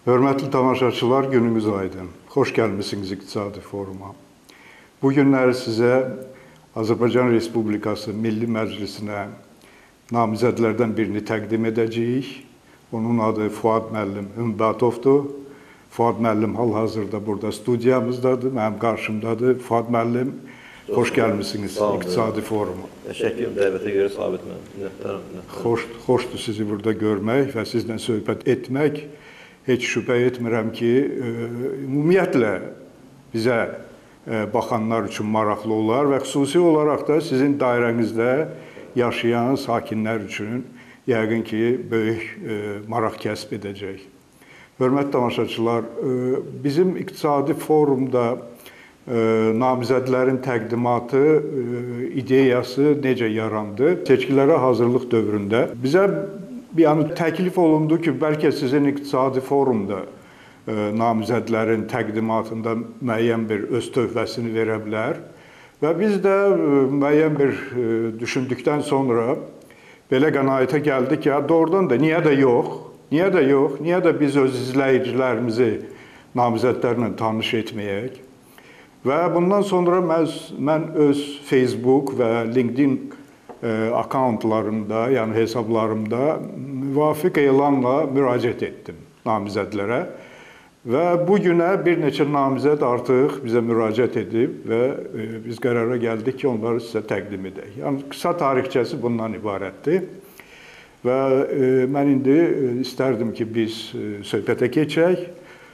Hörmətli tamaşaçılar, gününüz aydın. Xoş gəlmisiniz İqtisadi Foruma. Bu günləri sizə Azərbaycan Respublikası Milli Məclisinə namizədlərdən birini təqdim edəcəyik. Onun adı Fuad müəllim Hümbətovdur. Fuad müəllim hal-hazırda burada studiyamızdadır, mənim qarşımdadır. Fuad müəllim, xoş gəlmisiniz İqtisadi Foruma. Təşəkkür dəvətə görə Sabit müəllim. Xoşdur sizi burada görmək və sizlə söhbət etmək. Heç şübhə etmirəm ki, ümumiyyətlə bizə baxanlar üçün maraqlı olar və xüsusi olaraq da sizin dairənizdə yaşayan sakinlər üçün yəqin ki, böyük maraq kəsb edəcək. Hörmətli tamaşaçılar, bizim İqtisadi Forumda namizədlərin təqdimatı, ideyası necə yarandı? Seçkilərə hazırlıq dövründə bizə təklif olundu ki, bəlkə sizin İqtisadi Forumda namizədlərin təqdimatında müəyyən bir öz töhfəsini verə bilər və biz də müəyyən bir düşündükdən sonra belə qənaətə gəldik ki, doğrudan da niyə də yox, niyə də biz öz izləyicilərimizi namizədlərlə tanış etməyək və bundan sonra mən öz Facebook və LinkedIn akkauntlarımda, yəni hesablarımda müvafiq elanla müraciət etdim namizədlərə və bu günə bir neçə namizəd artıq bizə müraciət edib və biz qərara gəldik ki, onları sizə təqdim edək. Yəni, qısa tarixçəsi bundan ibarətdir və mən indi istərdim ki, biz söhbətə keçək.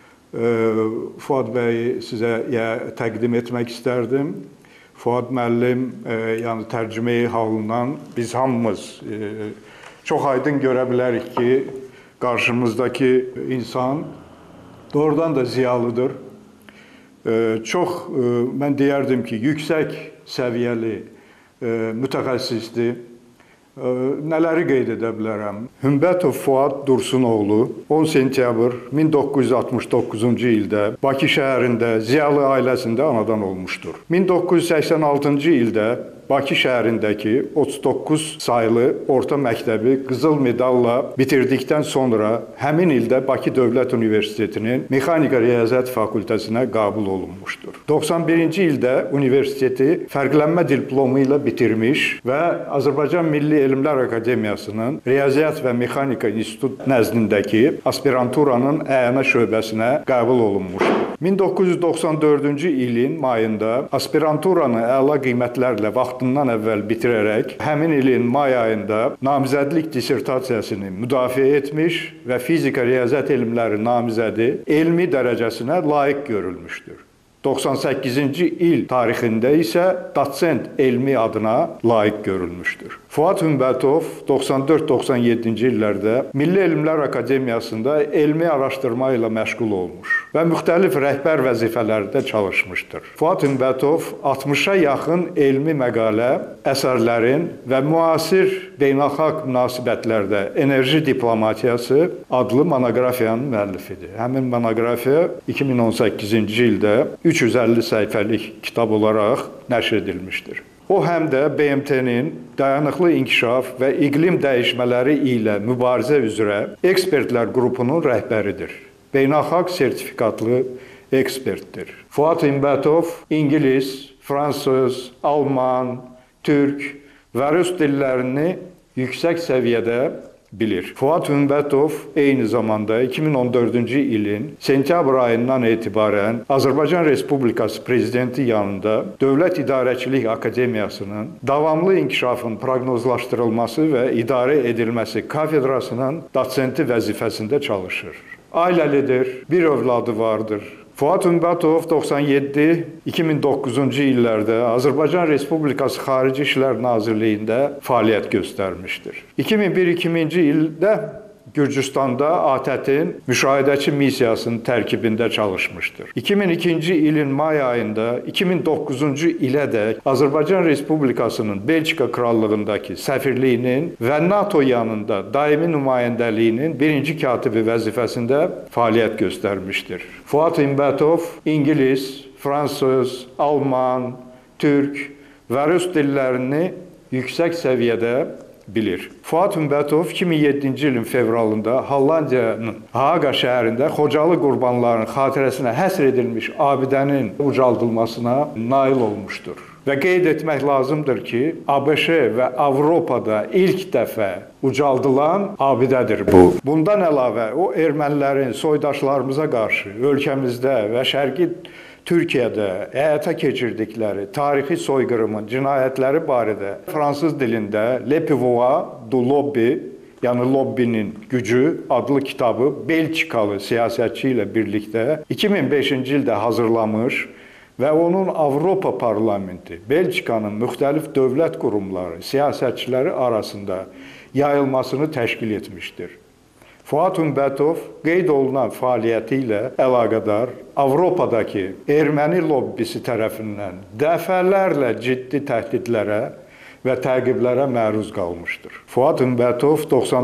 Fuad bəyi sizə təqdim etmək istərdim. Fuad müəllim, yəni tərcümeyi halından biz hamımız çox aydın görə bilərik ki, qarşımızdakı insan doğrudan da ziyalıdır. Çox, mən deyərdim ki, yüksək səviyyəli mütəxəssisdir. Nələri qeyd edə bilərəm? Hümbətov Fuad Dursunoğlu 10 sentyabr 1969-cu ildə Bakı şəhərində ziyalı ailəsində anadan olmuşdur. 1986-cı ildə Bakı şəhərindəki 39 saylı orta məktəbi qızıl medalla bitirdikdən sonra həmin ildə Bakı Dövlət Universitetinin Mexanika Riyaziyyat Fakültəsinə qəbul olunmuşdur. 91-ci ildə universiteti fərqlənmə diplomu ilə bitirmiş və Azərbaycan Milli Elmlər Akademiyasının Riyaziyyat və Mexanika İnstitut nəzdindəki aspiranturanın əyana şöbəsinə qəbul olunmuşdur. 1994-cü ilin mayında aspiranturanı əla qiymətlərlə vaxtından əvvəl bitirərək həmin ilin may ayında namizədlik dissertasiyasını müdafiə etmiş və fizika riyaziyyat elmləri namizədi elmi dərəcəsinə layiq görülmüşdür. 98-ci il tarixində isə doçent elmi adına layiq görülmüşdür. Fuad Hümbətov 94-97-ci illərdə Milli Elmlər Akademiyasında elmi araşdırma ilə məşğul olmuş və müxtəlif rəhbər vəzifələrdə çalışmışdır. Fuad Hümbətov 60-a yaxın elmi məqalə, əsərlərin və müasir beynəlxalq münasibətlərdə enerji diplomatiyası adlı monoqrafiyanın müəllifidir. Həmin monoqrafiya 2018-ci ildə 350 səhifəlik kitab olaraq nəşr edilmişdir. O, həm də BMT-nin dayanıqlı inkişaf və iqlim dəyişmələri ilə mübarizə üzrə ekspertlər qrupunun rəhbəridir. Beynəlxalq sertifikatlı ekspertdir. Fuad Hümbətov ingilis, fransız, alman, türk və rus dillərini yüksək səviyyədə bilir. Fuad Hümbətov eyni zamanda 2014-cü ilin sentyabr ayından etibarən Azərbaycan Respublikası Prezidenti yanında Dövlət İdarəçilik Akademiyasının davamlı inkişafın proqnozlaşdırılması və idarə edilməsi kafedrasının doçenti vəzifəsində çalışır. Ailəlidir, bir övladı vardır. Fuad Hümbətov 97-2009-cu illərdə Azərbaycan Respublikası Xarici İşlər Nazirliyində fəaliyyət göstərmişdir. 2001-2002-ci ildə Gürcüstanda ATƏT-in müşahidəçi missiyasının tərkibində çalışmışdır. 2002-ci ilin may ayında 2009-cu ilədək Azərbaycan Respublikasının Belçika Krallığındakı səfirliyinin və NATO yanında daimi nümayəndəliyinin birinci katibi vəzifəsində fəaliyyət göstərmişdir. Fuad Hümbətov ingilis, fransız, alman, türk və rus dillərini yüksək səviyyədə bilir. Fuad Hümbətov 2007-ci ilin fevralında Hollandiyanın Haaqa şəhərində Xocalı qurbanlarının xatirəsinə həsr edilmiş abidənin ucaldılmasına nail olmuşdur. Və qeyd etmək lazımdır ki, ABŞ və Avropada ilk dəfə ucaldılan abidədir bu. Bundan əlavə, o ermənilərin soydaşlarımıza qarşı ölkəmizdə və Şərqi Türkiyədə həyata keçirdikləri tarixi soyqırımın cinayətləri barədə fransız dilində Le Pouvoir du Lobby, yəni lobbinin gücü adlı kitabı Belçikalı siyasətçi ilə birlikdə 2005-ci ildə hazırlamış və onun Avropa Parlamenti, Belçikanın müxtəlif dövlət qurumları, siyasətçiləri arasında yayılmasını təşkil etmişdir. Fuad Hümbətov qeyd olunan fəaliyyəti ilə əlaqədar Avropadakı erməni lobbisi tərəfindən dəfələrlə ciddi təhdidlərə və təqiblərə məruz qalmışdır. Fuad Hümbətov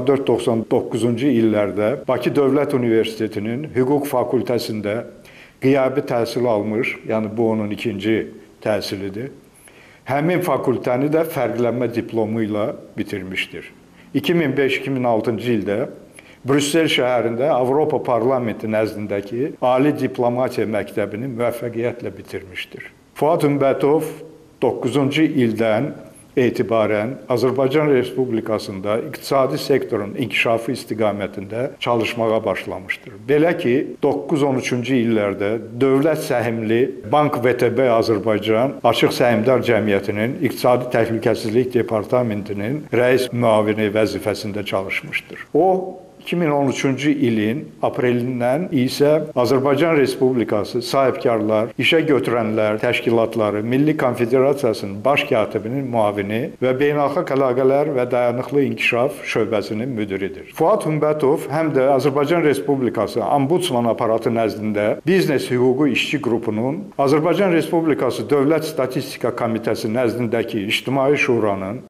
94-99-cu illərdə Bakı Dövlət Universitetinin Hüquq Fakültəsində qiyabi təhsil almış, yəni bu onun ikinci təhsilidir. Həmin fakültəni də fərqlənmə diplomu ilə bitirmişdir. 2005-2006-cı ildə Brüssel şəhərində Avropa Parlamenti nəzdindəki Ali Diplomatiya Məktəbini müvəffəqiyyətlə bitirmişdir. Fuad Hümbətov 9-cu ildən etibarən Azərbaycan Respublikasında iqtisadi sektorun inkişafı istiqamətində çalışmağa başlamışdır. Belə ki, 9-13-cü illərdə dövlət səhmli Bank VTB Azərbaycan Açıq Səhmdar Cəmiyyətinin İqtisadi Təhlükəsizlik Departamentinin rəis müavini vəzifəsində çalışmışdır. O, 2013-cü ilin aprelindən isə Azərbaycan Respublikası sahibkarlar, işə götürənlər təşkilatları Milli Konfederasiyasının baş katibinin müavini və beynəlxalq əlaqələr və dayanıqlı inkişaf şöbəsinin müdiridir. Fuad Hümbətov həm də Azərbaycan Respublikası Ombudsman aparatı nəzdində Biznes Hüququ İşçi qrupunun, Azərbaycan Respublikası Dövlət Statistika Komitəsi nəzdindəki İctimai Şuranın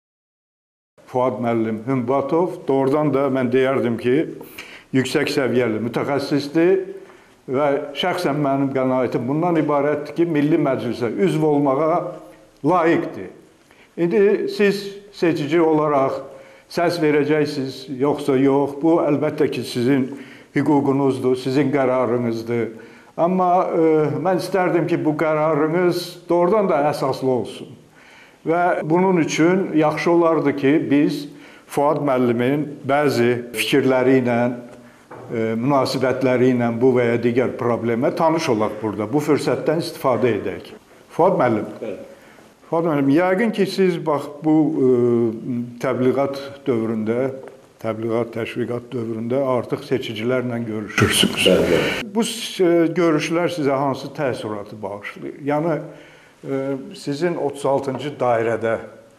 Fuad müəllim Hümbətov doğrudan da mən deyərdim ki, yüksək səviyyəli mütəxəssisdir və şəxsən mənim qənaətim bundan ibarətdir ki, Milli Məclisə üzv olmağa layiqdir. İndi siz seçici olaraq səs verəcəksiniz, yoxsa yox, bu əlbəttə ki, sizin hüququnuzdur, sizin qərarınızdır. Amma mən istərdim ki, bu qərarınız doğrudan da əsaslı olsun. Və bunun üçün yaxşı olardı ki, biz Fuad müəllimin bəzi fikirləri ilə, münasibətləri ilə bu və ya digər problemə tanış olaq burada. Bu fürsətdən istifadə edək. Fuad müəllim, yəqin ki, siz bax bu təbliğat dövründə, təşviqat dövründə artıq seçicilərlə görüşürsünüz. Bu görüşlər sizə hansı təəssüratı bağışlayır? Yəni, sizin 36-cı dairədə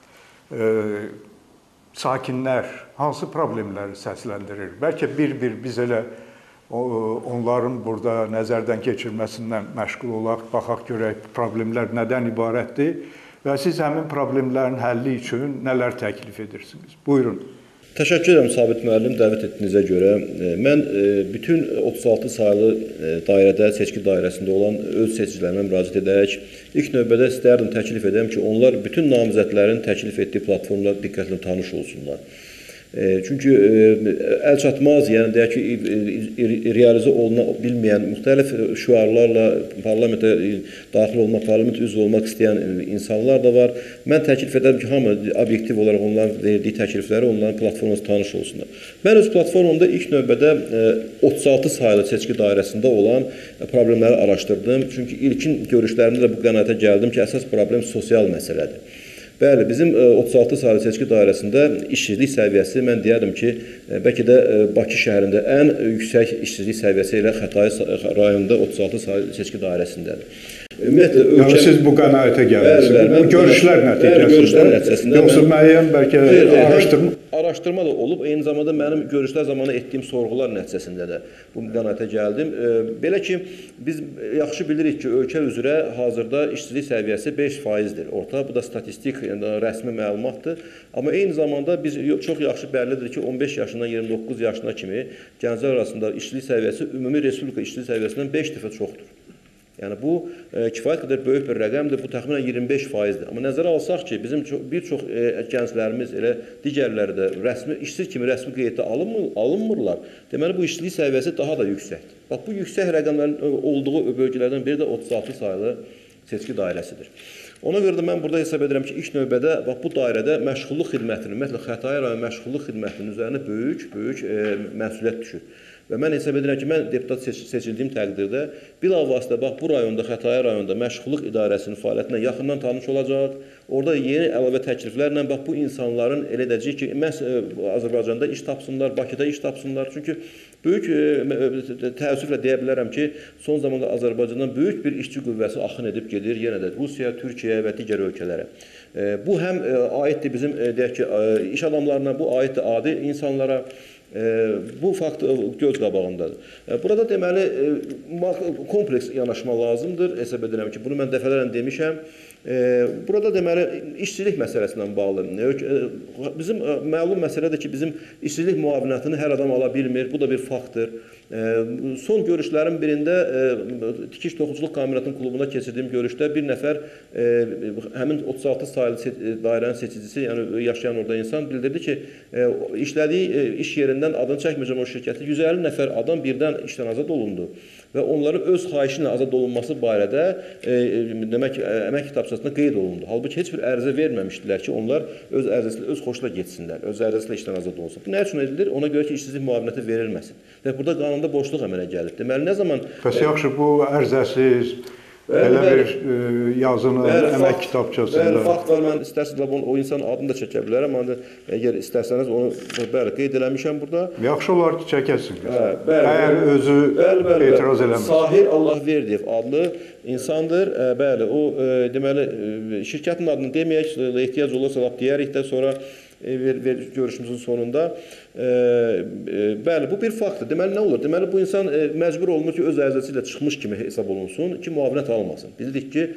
sakinlər hansı problemləri səsləndirir? Bəlkə bir-bir biz elə onların burada nəzərdən keçirməsindən məşğul olaq, baxaq görək problemlər nədən ibarətdir və siz həmin problemlərin həlli üçün nələr təklif edirsiniz? Buyurun. Təşəkkür edirəm Sabit müəllim dəvət etdiyinizə görə. Mən bütün 36 saylı dairədə, seçki dairəsində olan öz seçicilərimə müraciət edərək ilk növbədə istərdim təklif edəm ki, onlar bütün namizədlərin təklif etdiyi platformla diqqətlə tanış olsunlar. Çünki əlçatmaz, yəni deyək ki, realizə oluna bilməyən müxtəlif şüarlarla parlamentə daxil olmaq, parlament üzv olmaq istəyən insanlar da var. Mən təklif edərəm ki, hamı obyektiv olaraq onların verdiyi təklifləri, onların platforması tanış olsunlar. Mən öz platformamda ilk növbədə 36 saylı seçki dairəsində olan problemləri araşdırdım. Çünki ilkin görüşlərimdə də bu qənaətə gəldim ki, əsas problem sosial məsələdir. Bəli, bizim 36 saylı seçki dairəsində işsizlik səviyyəsi, mən deyərdim ki, bəlkə də Bakı şəhərində ən yüksək işsizlik səviyyəsi ilə Xətai rayonunda 36 saylı seçki dairəsindədir. Yəni siz bu qənaətə gəlirsiniz. Bu görüşlər nəticəsində, yoxsa müəyyən bəlkə araşdırma? Araşdırma da olub, eyni zamanda mənim görüşlər zamanı etdiyim sorğular nəticəsində də bu qənaətə gəldim. Belə ki, biz yaxşı bilirik ki, ölkə üzrə hazırda işsizlik səviyyəsi 5%-dir. Orta, bu da statistik, rəsmi məlumatdır. Amma eyni zamanda biz çox yaxşı bəllidir ki, 15 yaşından 29 yaşına kimi gənclər arasında işsizlik səviyyəsi ümumi respublika işsizlik səviyyəsindən 5 dəfə çoxdur. Yəni bu kifayət qədər böyük bir rəqəmdir. Bu təxminən 25%-dir. Amma nəzərə alsaq ki, bizim bir çox gənclərimiz, elə digərləri də işsiz kimi rəsmi qeydə alınmırlar. Deməli, bu işsizlik səviyyəsi daha da yüksəkdir. Bax, bu yüksək rəqəmlərin olduğu bölgələrdən biri də 36 saylı seçki dairəsidir. Ona görə də mən burada hesab edirəm ki, ilk növbədə bu dairədə məşğulluq xidmətinin, ümumiyyətlə Xətai rayon məşğulluq xidmətinin üzərinə böyük məsuliyyət düşür. Və mən hesab edirəm ki, mən deputat seçildiyim təqdirdə bilavasitə bu rayonda, Xətai rayonda məşğulluq idarəsinin fəaliyyətinə yaxından tanış olacaq. Orada yeni əlavə təkliflərlə bu insanların elə edəcək ki, məhz Azərbaycanda iş tapsınlar, Bakıda iş tapsınlar. Çünki böyük təəssüflə deyə bilərəm ki, son zamanda Azərbaycandan böyük bir işçi qüvvəsi axın edib gedir, yenə də Rusiya, Türkiyə və digər ölkələrə. Bu həm aiddir bizim, deyək ki, iş adamlarına, bu aiddir adi insanlara. Bu fakt göz qabağındadır. Burada deməli kompleks yanaşma lazımdır. Hesab edirəm ki, bunu mən dəfələrlə demişəm. Burada deməli işçilik məsələsindən bağlı. Bizim məlum məsələdir ki, bizim işçilik müavinətini hər adam ala bilmir. Bu da bir faktdır. Son görüşlərin birində Tikiş Toxuculuq Kombinatının klubunda keçirdiyim görüşdə bir nəfər həmin 36 sayılı dairənin seçicisi, yəni yaşayan orada insan bildirdi ki, işlədiyi iş yerindən adını çəkməyəcəm o şirkəti 150 nəfər adam birdən işdən azad olundu və onların öz xahişi ilə azad olunması barədə demək əmək kitabçasında qeyd olundu. Halbuki heç bir ərizə verməmişdilər ki, onlar öz ərizəsilə, öz xoşuna getsinlər, öz ərizəsilə işdən azad olunsun. Bu nə üçün edilir? Ona görə ki, işsizlik müavinəti verilməsin. Və burada qanunda boşluq əmələ gəlir. Deməli, nə zaman... Bəs yaxşı, bu ərizəsiz, elə bir yazını əmək kitabçasında... Bəli, fakt var, mən istərsiniz o insanın adını da çəkə bilərəm. Əgər istərsəniz, onu qeyd eləmişəm burada. Yaxşı olar ki, çəkəsiniz. Əgər özü etiraz eləməz. Sahir Allahverdiyev adlı insandır. Bəli, o deməli, şirkətin adını deməyək, ehtiyac olursa deyərik də sonra görüşümüzün sonunda. Bəli, bu bir faktdır. Deməli, nə olur? Deməli, bu insan məcbur olunur ki, öz ərizəsi ilə çıxmış kimi hesab olunsun ki, müavinət almasın. Bildik ki,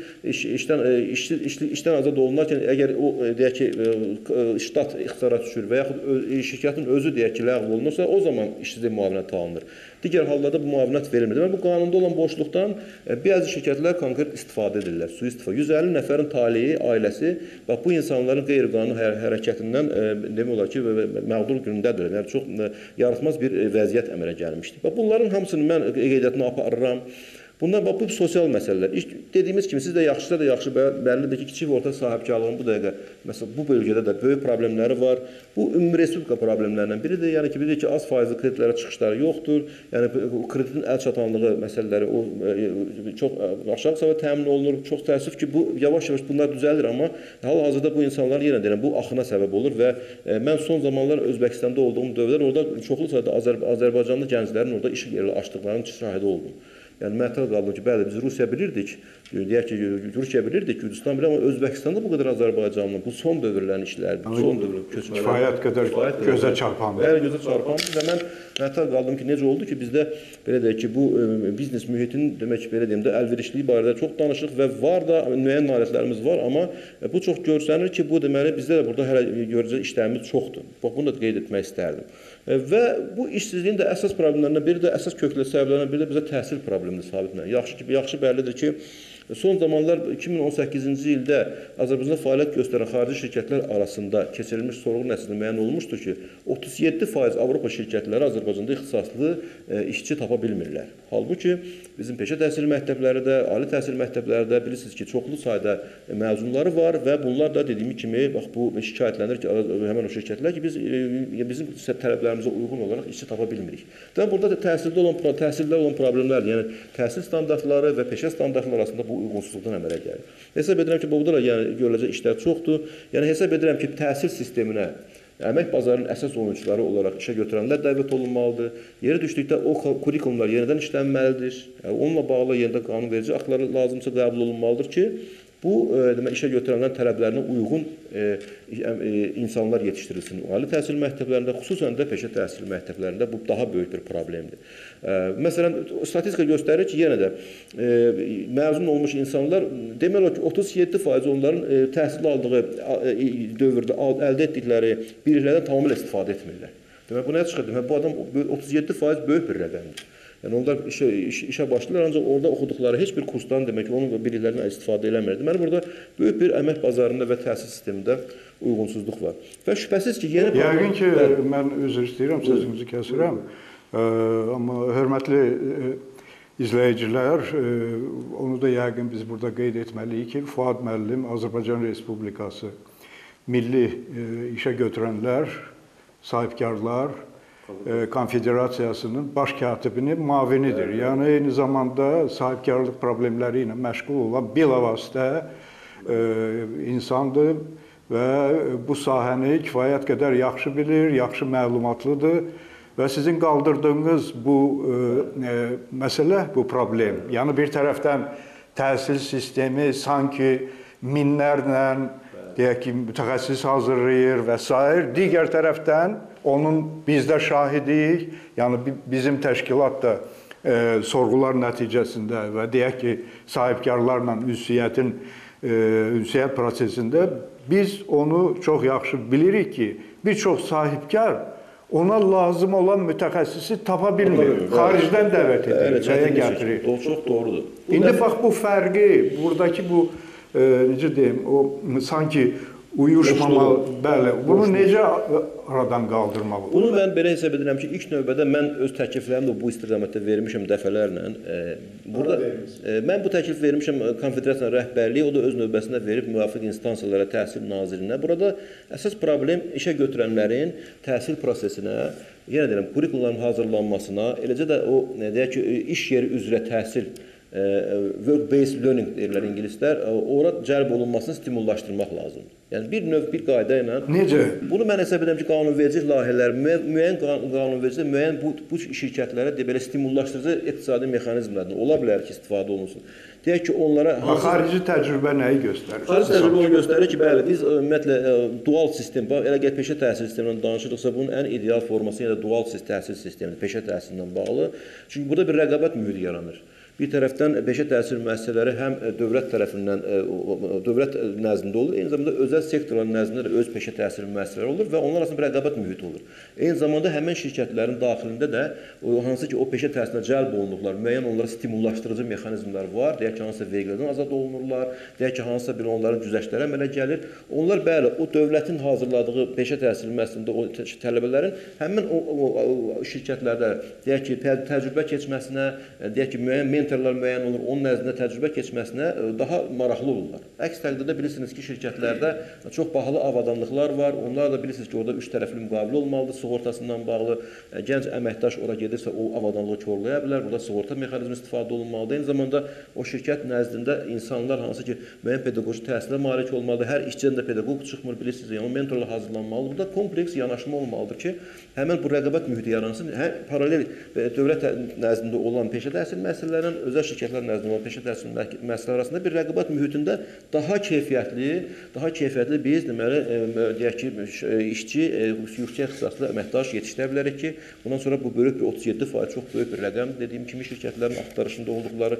işdən azad olunarkən, əgər o, deyək ki, ştat ixtisara düşür və yaxud şirkətin özü, deyək ki, ləğv olunursa, o zaman işsizlik müavinət alınır. Digər hallarda bu müavinət verilmir. Deməli, bu qanunda olan boşluqdan bəzi şirkətlər konkret istifadə edirlər, sui-istifadə. 150 nəfərin taleyi, ailəsi, bu insanların qeyri-qanuni hərəkətindən demək olar ki, məğdur günündədir. Yəni, çox yaratmaz bir vəziyyət əmələ gəlmişdir. Bunların hamısını mən qeydiyyatına aparıram. Bunlar bu sosial məsələlər. Dediyimiz kimi, siz də yaxşı bəllidir ki, kiçik və orta sahibkarlığın bu dəqiqə, məsələn, bu bölgədə də böyük problemləri var. Bu, ümumi respublika problemlərindən biridir. Yəni ki, bilirik ki, az faizli kreditlərə çıxışları yoxdur. Yəni, kreditin əl çatanlığı məsələləri çox aşağı səviyyədə təmin olunur. Çox təəssüf ki, bu yavaş-yavaş bunlar düzəlir, amma hal-hazırda bu insanlar yenə deyirəm, bu axına səbəb olur və mən son zamanlar Özbəkistanda olduğum dövrlər orada çoxlu sayda Azərbaycanlı gənclərin orada iş yeri açdıqlarının şahidi oldum. Yəni, mətəl qaldım ki, bəli, biz Rusiya bilirdik, deyək ki, Türkiyə bilirdik, Gürcistan bilir, amma Özbəkistanda bu qədər Azərbaycanlı, bu son dövrlərin işləridir, son dövrün köçmələri. Kifayət qədər gözə çarpandır. Bəli, gözə çarpandır və mən mətəl qaldım ki, necə oldu ki, bizdə, belə deyək ki, bu biznes mühitinin, demək ki, belə deyim də, əlverişliyi barədə çox danışıq və var da, müəyyən nailiyyətlərimiz var, amma bu çox görsənir ki, bu, deməli, bizdə də burada hələ görəcək işlərimiz çoxdur. Bunu da qeyd etmək istərdim. Və bu işsizliyin də əsas problemlərindən biri də, əsas köklü səbəblərindən biri də bizə təhsil problemidir sabitlə. Yaxşı bəllidir ki, son zamanlar 2018-ci ildə Azərbaycanda fəaliyyət göstərən xarici şirkətlər arasında keçirilmiş sorğu nəticəsində müəyyən olmuşdur ki, 37% Avropa şirkətləri Azərbaycanda ixtisaslı işçi tapa bilmirlər. Halbuki bizim peşə təhsil məktəbləri də, ali təhsil məktəbləri də bilirsiniz ki, çoxlu sayda məzunları var və bunlar da dediyim kimi, bax bu şikayətlənir ki, həmən o şirkətlər ki, bizim tələblərimizə uyğun olaraq işçi tapa bilmirik. Demək, burada təhsildə olan problemlərdir. Yəni, təhsil standartları və peşə standartları arasında bu uyğunsuzluqdan əmələ gəlir. Hesab edirəm ki, burada da görüləcək işlər çoxdur. Yəni, hesab edirəm ki, təhsil sisteminə əmək bazarının əsas oyunçuları olaraq işə götürənlər dəvət olunmalıdır. Yeri düşdükdə o kurikulumlar yenidən işlənməlidir. Onunla bağlı yenidən qanunverici aktlar lazımsa qəbul olunmalıdır ki, bu işə götürənlərin tələblərinə uyğun insanlar yetişdirilsin. Ali təhsil məktəblərində, xüsusən də peşə təhsil məktəblərində bu daha böyük bir problemdir. Məsələn, statistika göstərir ki, yenə də məzun olmuş insanlar, demək olar ki, 37% onların təhsil aldığı dövrdə əldə etdikləri biliklərdən tamamilə istifadə etmirlər. Demək, bu nəyə çıxır? Demək, bu adam 37% böyük bir rəqəmdir. Yəni onlar işə başlayırlar, ancaq orada oxuduqları heç bir kursdan demək ki, onun biliklərindən istifadə eləmir. Deməli burada böyük bir əmək bazarında və təhsil sistemində uyğunsuzluq var. Və şübhəsiz ki, yeni yəqin ki, mən üzr istəyirəm, sözünüzü kəsirəm. Amma hörmətli izləyicilər, onu da yəqin biz burada qeyd etməliyik ki, Fuad müəllim Azərbaycan Respublikası Milli İşə Götürənlər, Sahibkarlar Konfederasiyasının baş katibinin müavinidir. Yəni, eyni zamanda sahibkarlıq problemləri ilə məşğul olan bilavasitə insandır və bu sahəni kifayət qədər yaxşı bilir, yaxşı məlumatlıdır və sizin qaldırdığınız bu məsələ, bu problem, yəni bir tərəfdən təhsil sistemi sanki minlərlə deyək ki, mütəxəssis hazırlayır və s. Digər tərəfdən onun bizdə şahidiyik, yəni bizim təşkilat da sorğular nəticəsində və deyək ki, sahibkarlarla ünsiyyət prosesində biz onu çox yaxşı bilirik ki, bir çox sahibkar ona lazım olan mütəxəssisi tapa bilmir. Xaricdən dəvət edir, nəyə gətirir. O çox doğrudur. İndi bax bu fərqi, buradakı bu necə deyim, o sanki uyuşmamalı, bəli, bunu necə aradan qaldırmalı? Bunu mən belə hesab edirəm ki, ilk növbədə mən öz təkliflərimi də bu istiqamətdə vermişəm dəfələrlə. Burada mən bu təklif vermişəm konfederasiyanın rəhbərliyi, o da öz növbəsində verib müvafiq instansiyalara, təhsil nazirinə. Burada əsas problem işə götürənlərin təhsil prosesinə, yenə deyirəm, kurikulumların hazırlanmasına, eləcə də o deyək ki, iş yeri üzrə təhsil work-based learning deyirlər ingilislər, ora cəlb olunmasını stimullaşdırmaq lazımdır. Yəni bir növ, bir qayda ilə. Necə? Bunu mən hesab edirəm ki, qanunverici layihələr, müəyyən qanunverici, müəyyən bu şirkətlərə belə stimullaşdırıcı iqtisadi mexanizmlərdən ola bilər ki, istifadə olunsun. Deyək ki, onlara xarici təcrübə nəyi göstərir? Xarici təcrübə onu göstərir ki, bəli, biz ümumiyyətlə dual sistem, elə gəl peşə təhsil sistemindən danışırıqsa, bunun ən ideal forması yenə də dual təhsil sistemidir, peşə təhsilindən bağlı. Çünki burada bir rəqabət mühiti yaranır. Bir tərəfdən peşə təhsil müəssisələri həm dövlət tərəfindən, dövlət nəzdində olur, eyni zamanda özəl sektorların nəzdində də öz peşə təhsil müəssisələri olur və onlar arasında bir rəqabət mühiti olur. Eyni zamanda həmin şirkətlərin daxilində də hansı ki, o peşə təhsilinə cəlb olunurlar, müəyyən onlara stimullaşdırıcı mexanizmlər var, deyək ki, hansısa vergilərdən azad olunurlar, deyək ki, hansısa bir onların güzəştləri əmələ gəlir. Onlar bəli, o dövlətin hazırladığı peşə təhsil müəssisəsində o tələbələrin həmin o şirkətlərdə, deyək ki, təcrübə keçməsinə, deyək ki, müəyyən müəyyən olur, onun nəzdində təcrübə keçməsinə daha maraqlı olurlar. Əks təqdirdə bilirsiniz ki, şirkətlərdə çox bahalı avadanlıqlar var. Onlar da bilirsiniz ki, orada üç tərəfli müqavilə olmalıdır, sığortasından bağlı. Gənc əməkdaş ora gedirsə, o avadanlığı korlaya bilər. Burada sığorta mexanizmi istifadə olunmalıdır. Eyni zamanda o şirkət nəzdində insanlar hansı ki, müəyyən pedaqoji təhsilə malik olmalıdır. Hər işçidən də pedaqoq çıxmır, bilirsiniz, yəni o mentorlar hazırlanmalıdır. Burada kompleks yanaşma olmalıdır ki, həmin bu rəqabət mühiti yaransın. Paralel dövlət nəzdində olan peşə təhsil məsələlərinin özəl şirkətlər nəzdində olan peşə təhsil müəssisələri arasında bir rəqabət mühitində daha keyfiyyətli biz deməli deyək ki, işçi, yüksək ixtisaslı əməkdaş yetişdirə bilərik ki, bundan sonra bu böyük bir 37% çox böyük bir rəqəm dediyim kimi şirkətlərin axtarışında olduqları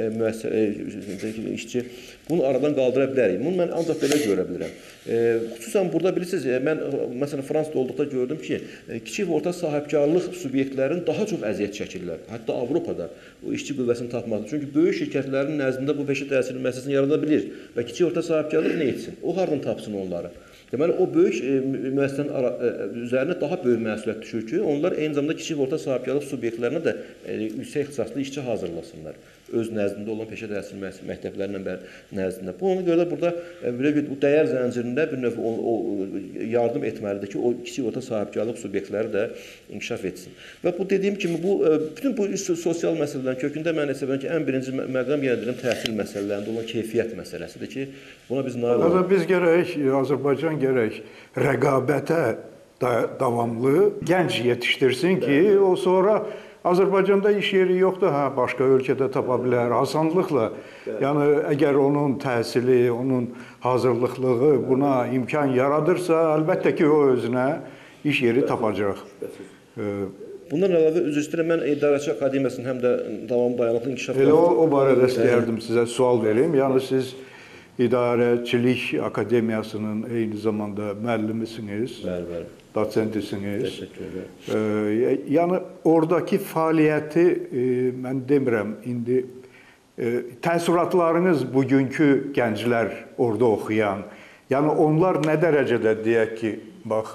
işçi bunu aradan qaldıra bilərik. Bunu mən ancaq belə görə bilirəm. Xüsusən burada bilirsiniz, mən məsələn Fransada olduqda gördüm ki, kiçik və orta sahibkarlıq subyektlərin daha çox əziyyət çəkirlər. Hətta Avropada o işçi qüvvəsini tapmaqdır. Çünki böyük şirkətlərin nəzdində bu peşə təhsili müəssisəsini yarada bilir və kiçik orta sahibkarlıq nə etsin? O hardan tapsın onları? Deməli, o böyük müəssisənin üzərinə daha böyük məsuliyyət düşür ki, onlar eyni zamanda kiçik orta sahibkarlıq subyektlərinə də yüksək ixtisaslı işçi hazırlasınlar. Öz nəzdində olan peşə təhsil məktəblərinin nəzdində. Bu, ona görə də burada bu dəyər zəncirində bir növ yardım etməlidir ki, o kiçik orta sahibkarlıq subyektləri də inkişaf etsin. Və bu dediyim kimi, bütün bu sosial məsələlərin kökündə mən hesab edirəm ki, ən birinci məqam yenə deyirəm təhsil məsələlərində olan keyfiyyət məsələsidir ki, buna biz nail olmalıyıq. Biz gərək, Azərbaycan gərək rəqabətə davamlı gənc yetişdirsin ki, o sonra Azərbaycanda iş yeri yoxdur, başqa ölkədə tapa bilər, asanlıqla. Yəni, əgər onun təhsili, onun hazırlıqlığı buna imkan yaradırsa, əlbəttə ki, o özünə iş yeri tapacaq. Bundan əlavə, üzr istəyirəm, mən İdarəçi Akademiyasının həm də davamlı dayanıqlı inkişaf... Elə o barədə istəyərdim sizə sual verim. Yəni, siz İdarəçilik Akademiyasının eyni zamanda müəllimisiniz. Bəli. dosentisiniz. Təşəkkürlər. Yəni oradakı fəaliyyəti mən demirəm indi təəssüratlarınız bugünkü gənclər orada oxuyan, yəni onlar nə dərəcədə deyək ki, bax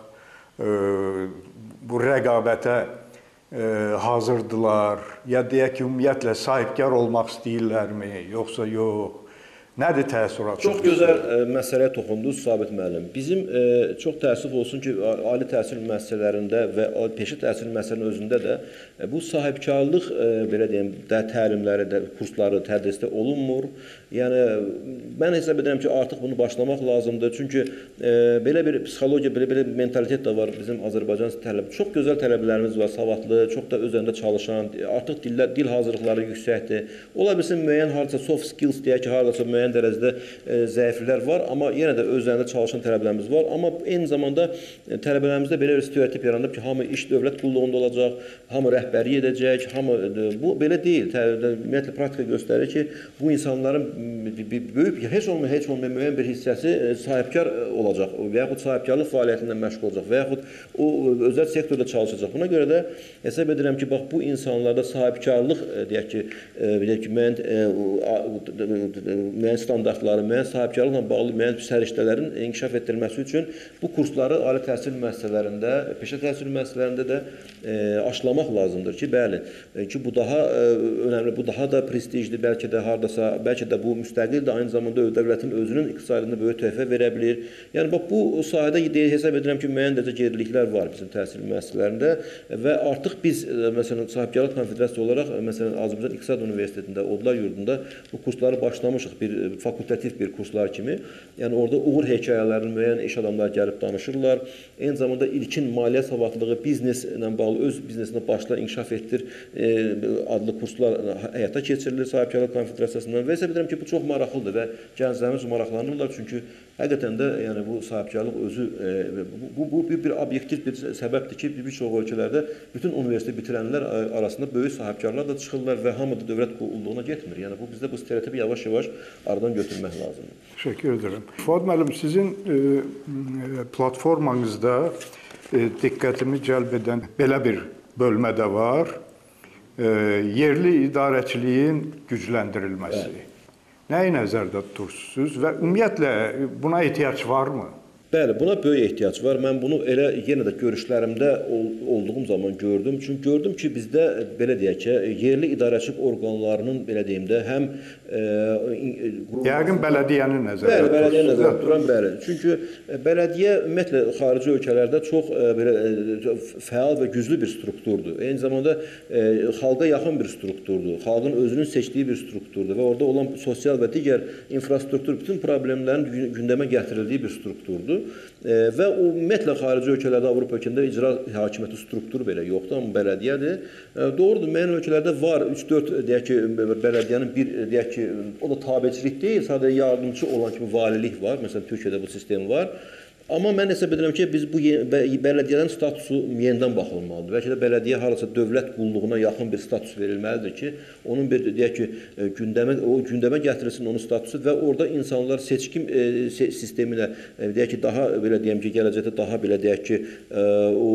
bu rəqabətə hazırdılar, ya deyək ki, ümumiyyətlə sahibkar olmaq istəyirlərmi, yoxsa yox? Nədir təəssürat? Çox gözəl məsələyə toxundunuz Sabit müəllim. Bizim çox təəssüf olsun ki, ali təhsil müəssisələrində və peşə təhsil müəssisələrinin özündə də bu sahibkarlıq belə deyim, təlimləri, kursları tədrisdə olunmur. Yəni mən hesab edirəm ki, artıq bunu başlamaq lazımdır. Çünki belə bir psixologiya, belə mentalitet də var bizim Azərbaycan tələb. Çox gözəl tələbələrimiz var, savadlı, çox da özlərində çalışan, artıq dil hazırlıqları yüksəkdir. Ola bilsin müəyyən hardasa soft skills deyək ki, hardasa müəyyən dərəcədə zəifliklər var, amma yenə də özlərində çalışan tələbələrimiz var. Amma eyni zamanda tələbələrimizdə belə bir stereotip yaranıb ki, hamı iş dövlət qulluğunda olacaq, hamı rəhbərlik edəcək, hamı bu belə deyil. Ümumiyyətlə praktika göstərir ki, bu insanların böyük heç olmayan müəyyən bir hissəsi sahibkar olacaq və yaxud sahibkarlıq fəaliyyətindən məşğul olacaq və yaxud o özəl sektorda çalışacaq. Buna görə də hesab edirəm ki, bax bu insanlarda sahibkarlıq deyək ki, müəyyən standartları, müəyyən sahibkarlıqla bağlı müəyyən səriştələrin inkişaf etdirilməsi üçün bu kursları ali təhsil müəssisələrində, peşə təhsil müəssisələrində də aşılamaq lazımdır ki, bəli, ki bu daha önəmli, bu daha da prestijli, bəlkə də hardasa, bəlkə də bu müstəqil də aynı zamanda dövlətin özünün iqtisadında böyük töhfə verə bilir. Yəni bax bu sahədə hesab edirəm ki, müəyyən dərəcədə geriliklər var bizim təhsil müəssisələrində və artıq biz məsələn Sahibkarlıq Konfederasiyası olaraq məsələn Azərbaycan İqtisad Universitetində, Odlar Yurdunda bu kursları başlamışıq bir fakultativ bir kurslar kimi. Yəni orada uğur hekayələrinin müəyyən iş adamları gəlib danışırlar. Eyni zamanda ilkin maliyyə savadlılığı, bizneslə bağlı öz biznesinə başla, inkişaf etdir adlı kurslar həyata keçirilir Sahibkarlıq Konfederasiyasından və hesab edirəm ki, bu çox maraqlıdır və gənclərimiz maraqlanırlar. Çünki həqiqətən də yəni bu sahibkarlıq özü bu bir obyektiv bir səbəbdir ki, bir çox ölkələrdə bütün universitet bitirənlər arasında böyük sahibkarlar da çıxırlar və hamı da dövlət qulluğuna getmir. Yəni bu bizdə bu stereotipi yavaş-yavaş aradan götürmək lazımdır. Təşəkkür edirəm. Fuad müəllim, sizin platformanızda diqqətimi cəlb edən belə bir bölmə də var. Yerli idarəçiliyin gücləndirilməsi. Nəyi nəzərdə tutursunuz və ümumiyyətlə buna ehtiyac varmı? Bəli, buna böyük ehtiyac var. Mən bunu elə yenə də görüşlərimdə olduğum zaman gördüm. Çünki gördüm ki, bizdə belə deyək ki, yerli idarəçilik orqanlarının belə deyim də həm yəqin bələdiyyəni nəzərdə tutur. Bəli, bələdiyyə nəzərdə tuturam, bəli. Çünki bələdiyyə ümumiyyətlə xarici ölkələrdə çox belə fəal və güclü bir strukturdur. Eyni zamanda xalqa yaxın bir strukturdur. Xalqın özünün seçdiyi bir strukturdur və orada olan sosial və digər infrastruktur bütün problemlərin gündəmə gətirildiyi bir strukturdur. Və o ümumiyyətlə xarici ölkələrdə, Avropa ölkələrində icra hakimiyyəti strukturu belə yoxdur, amma bələdiyyədir. Doğrudur, müəyyən ölkələrdə var 3-4 deyək ki, bələdiyyənin bir deyək ki, o da tabeçilik deyil, sadəcə yardımçı olan kimi valilik var. Məsələn, Türkiyədə bu sistem var. Amma mən hesab edirəm ki, biz bu bələdiyyənin statusu yenidən baxılmalıdır. Bəlkə də bələdiyyə harasa dövlət qulluğuna yaxın bir status verilməlidir ki, onun bir deyək ki, gündəmə gətirilsin onun statusu və orada insanlar seçkim sisteminə deyək ki, daha belə deyəm ki, gələcəkdə daha belə deyək ki, o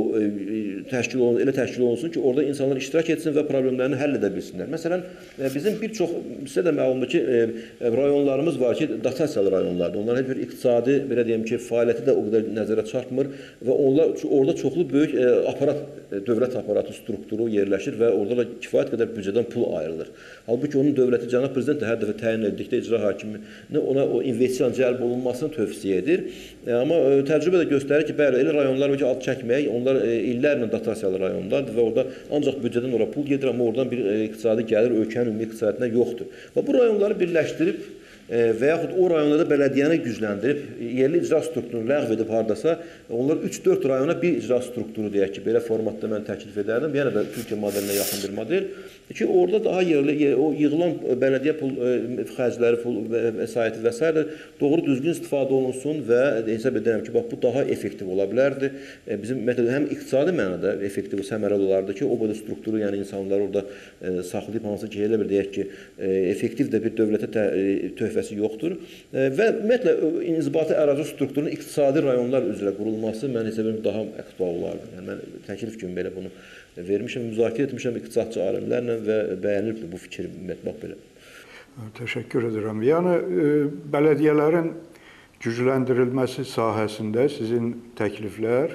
elə təşkil olunsun ki, orada insanlar iştirak etsin və problemlərini həll edə bilsinlər. Məsələn, bizim bir çox sizə də məlumdur ki, rayonlarımız var ki, dotasiyalı rayonlardır. Onların heç bir iqtisadi belə deyəm ki, fəaliyyəti də o qədər nəzərə çarpmır və orada çoxlu böyük dövlət aparatı strukturu yerləşir və orada da kifayət qədər büdcədən pul ayrılır. Halbuki onun dövləti cənab prezident də hər dəfə təyin edildikdə icra hakimini ona o investisiyanın cəlb olunmasını tövsiyə edir. Amma təcrübə də göstərir ki, bəli, elə rayonlar var ki, ad çəkməyək, onlar illərlə dotasiyalı rayonlardır və orada ancaq büdcədən ora pul gedir, amma oradan bir iqtisadi gəlir ölkənin ümumi iqtisadiyyatına yoxdur. Və bu rayonları birləşdirib və yaxud o rayonlarda bələdiyyəni gücləndirib, yerli icra strukturunu ləğv edib hardasa, onlar 3-4 rayona bir icra strukturu deyək ki, belə formatda mən təklif edərdim. Yəni də Türkiyə modelinə yaxın bir model ki, orada daha yerli, o yığılan bələdiyyə pul xərcləri, pul vəsaiti və s. doğru düzgün istifadə olunsun və hesab edirəm ki, bax, bu daha effektiv ola bilərdi. Bizim həm iqtisadi mənada effektiv, səmərəli olardı ki, o böyle strukturu, yəni insanlar orada saxlayıb hansı ki, elə bir deyək ki, effektiv də bir dövlətə cəbhəsi yoxdur. Və ümumiyyətlə inzibati ərazi strukturunun iqtisadi rayonlar üzrə qurulması mən hesab edirəm daha aktual olardı. Yəni mən təklif kimi belə bunu vermişəm, müzakirə etmişəm iqtisadçı alimlərlə və bəyənilib bu fikir bax belə. Təşəkkür edirəm. Yəni bələdiyyələrin gücləndirilməsi sahəsində sizin təkliflər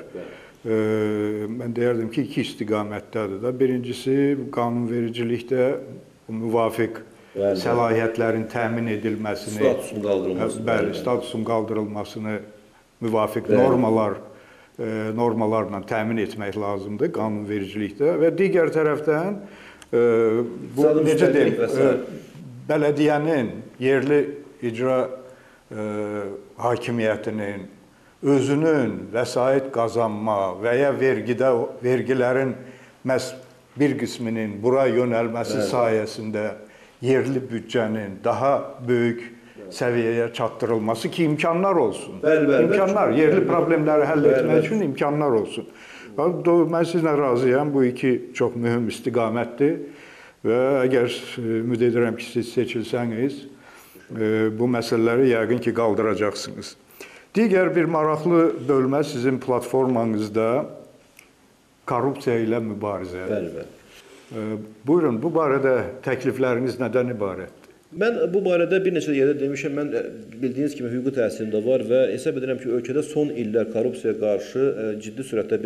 mən deyərdim ki, iki istiqamətdədir da. Birincisi, qanunvericilikdə müvafiq səlahiyyətlərin təmin edilməsini, statusun qaldırılmasını, bəli, statusun qaldırılmasını müvafiq normalarla təmin etmək lazımdır qanunvericilikdə və digər tərəfdən bu necə deyim, bələdiyyənin yerli icra hakimiyyətinin özünün vəsait qazanma və ya vergilərin məhz bir qisminin bura yönəlməsi sayəsində yerli büdcənin daha böyük səviyyəyə çatdırılması ki, imkanlar olsun. İmkanlar, yerli problemləri həll etmək üçün imkanlar olsun. Mən sizlə razıyam, bu iki çox mühüm istiqamətdir və əgər ümid edirəm ki, siz seçilsəniz, bu məsələləri yəqin ki, qaldıracaqsınız. Digər bir maraqlı bölmə sizin platformanızda korrupsiya ilə mübarizədir. Bəli. Buyurun, bu barədə təklifləriniz nədən ibarətdir? Mən bu barədə bir neçə yerdə demişəm, mən bildiyiniz kimi hüquqi təhsilində var və hesab edirəm ki, ölkədə son illər korrupsiyaya qarşı ciddi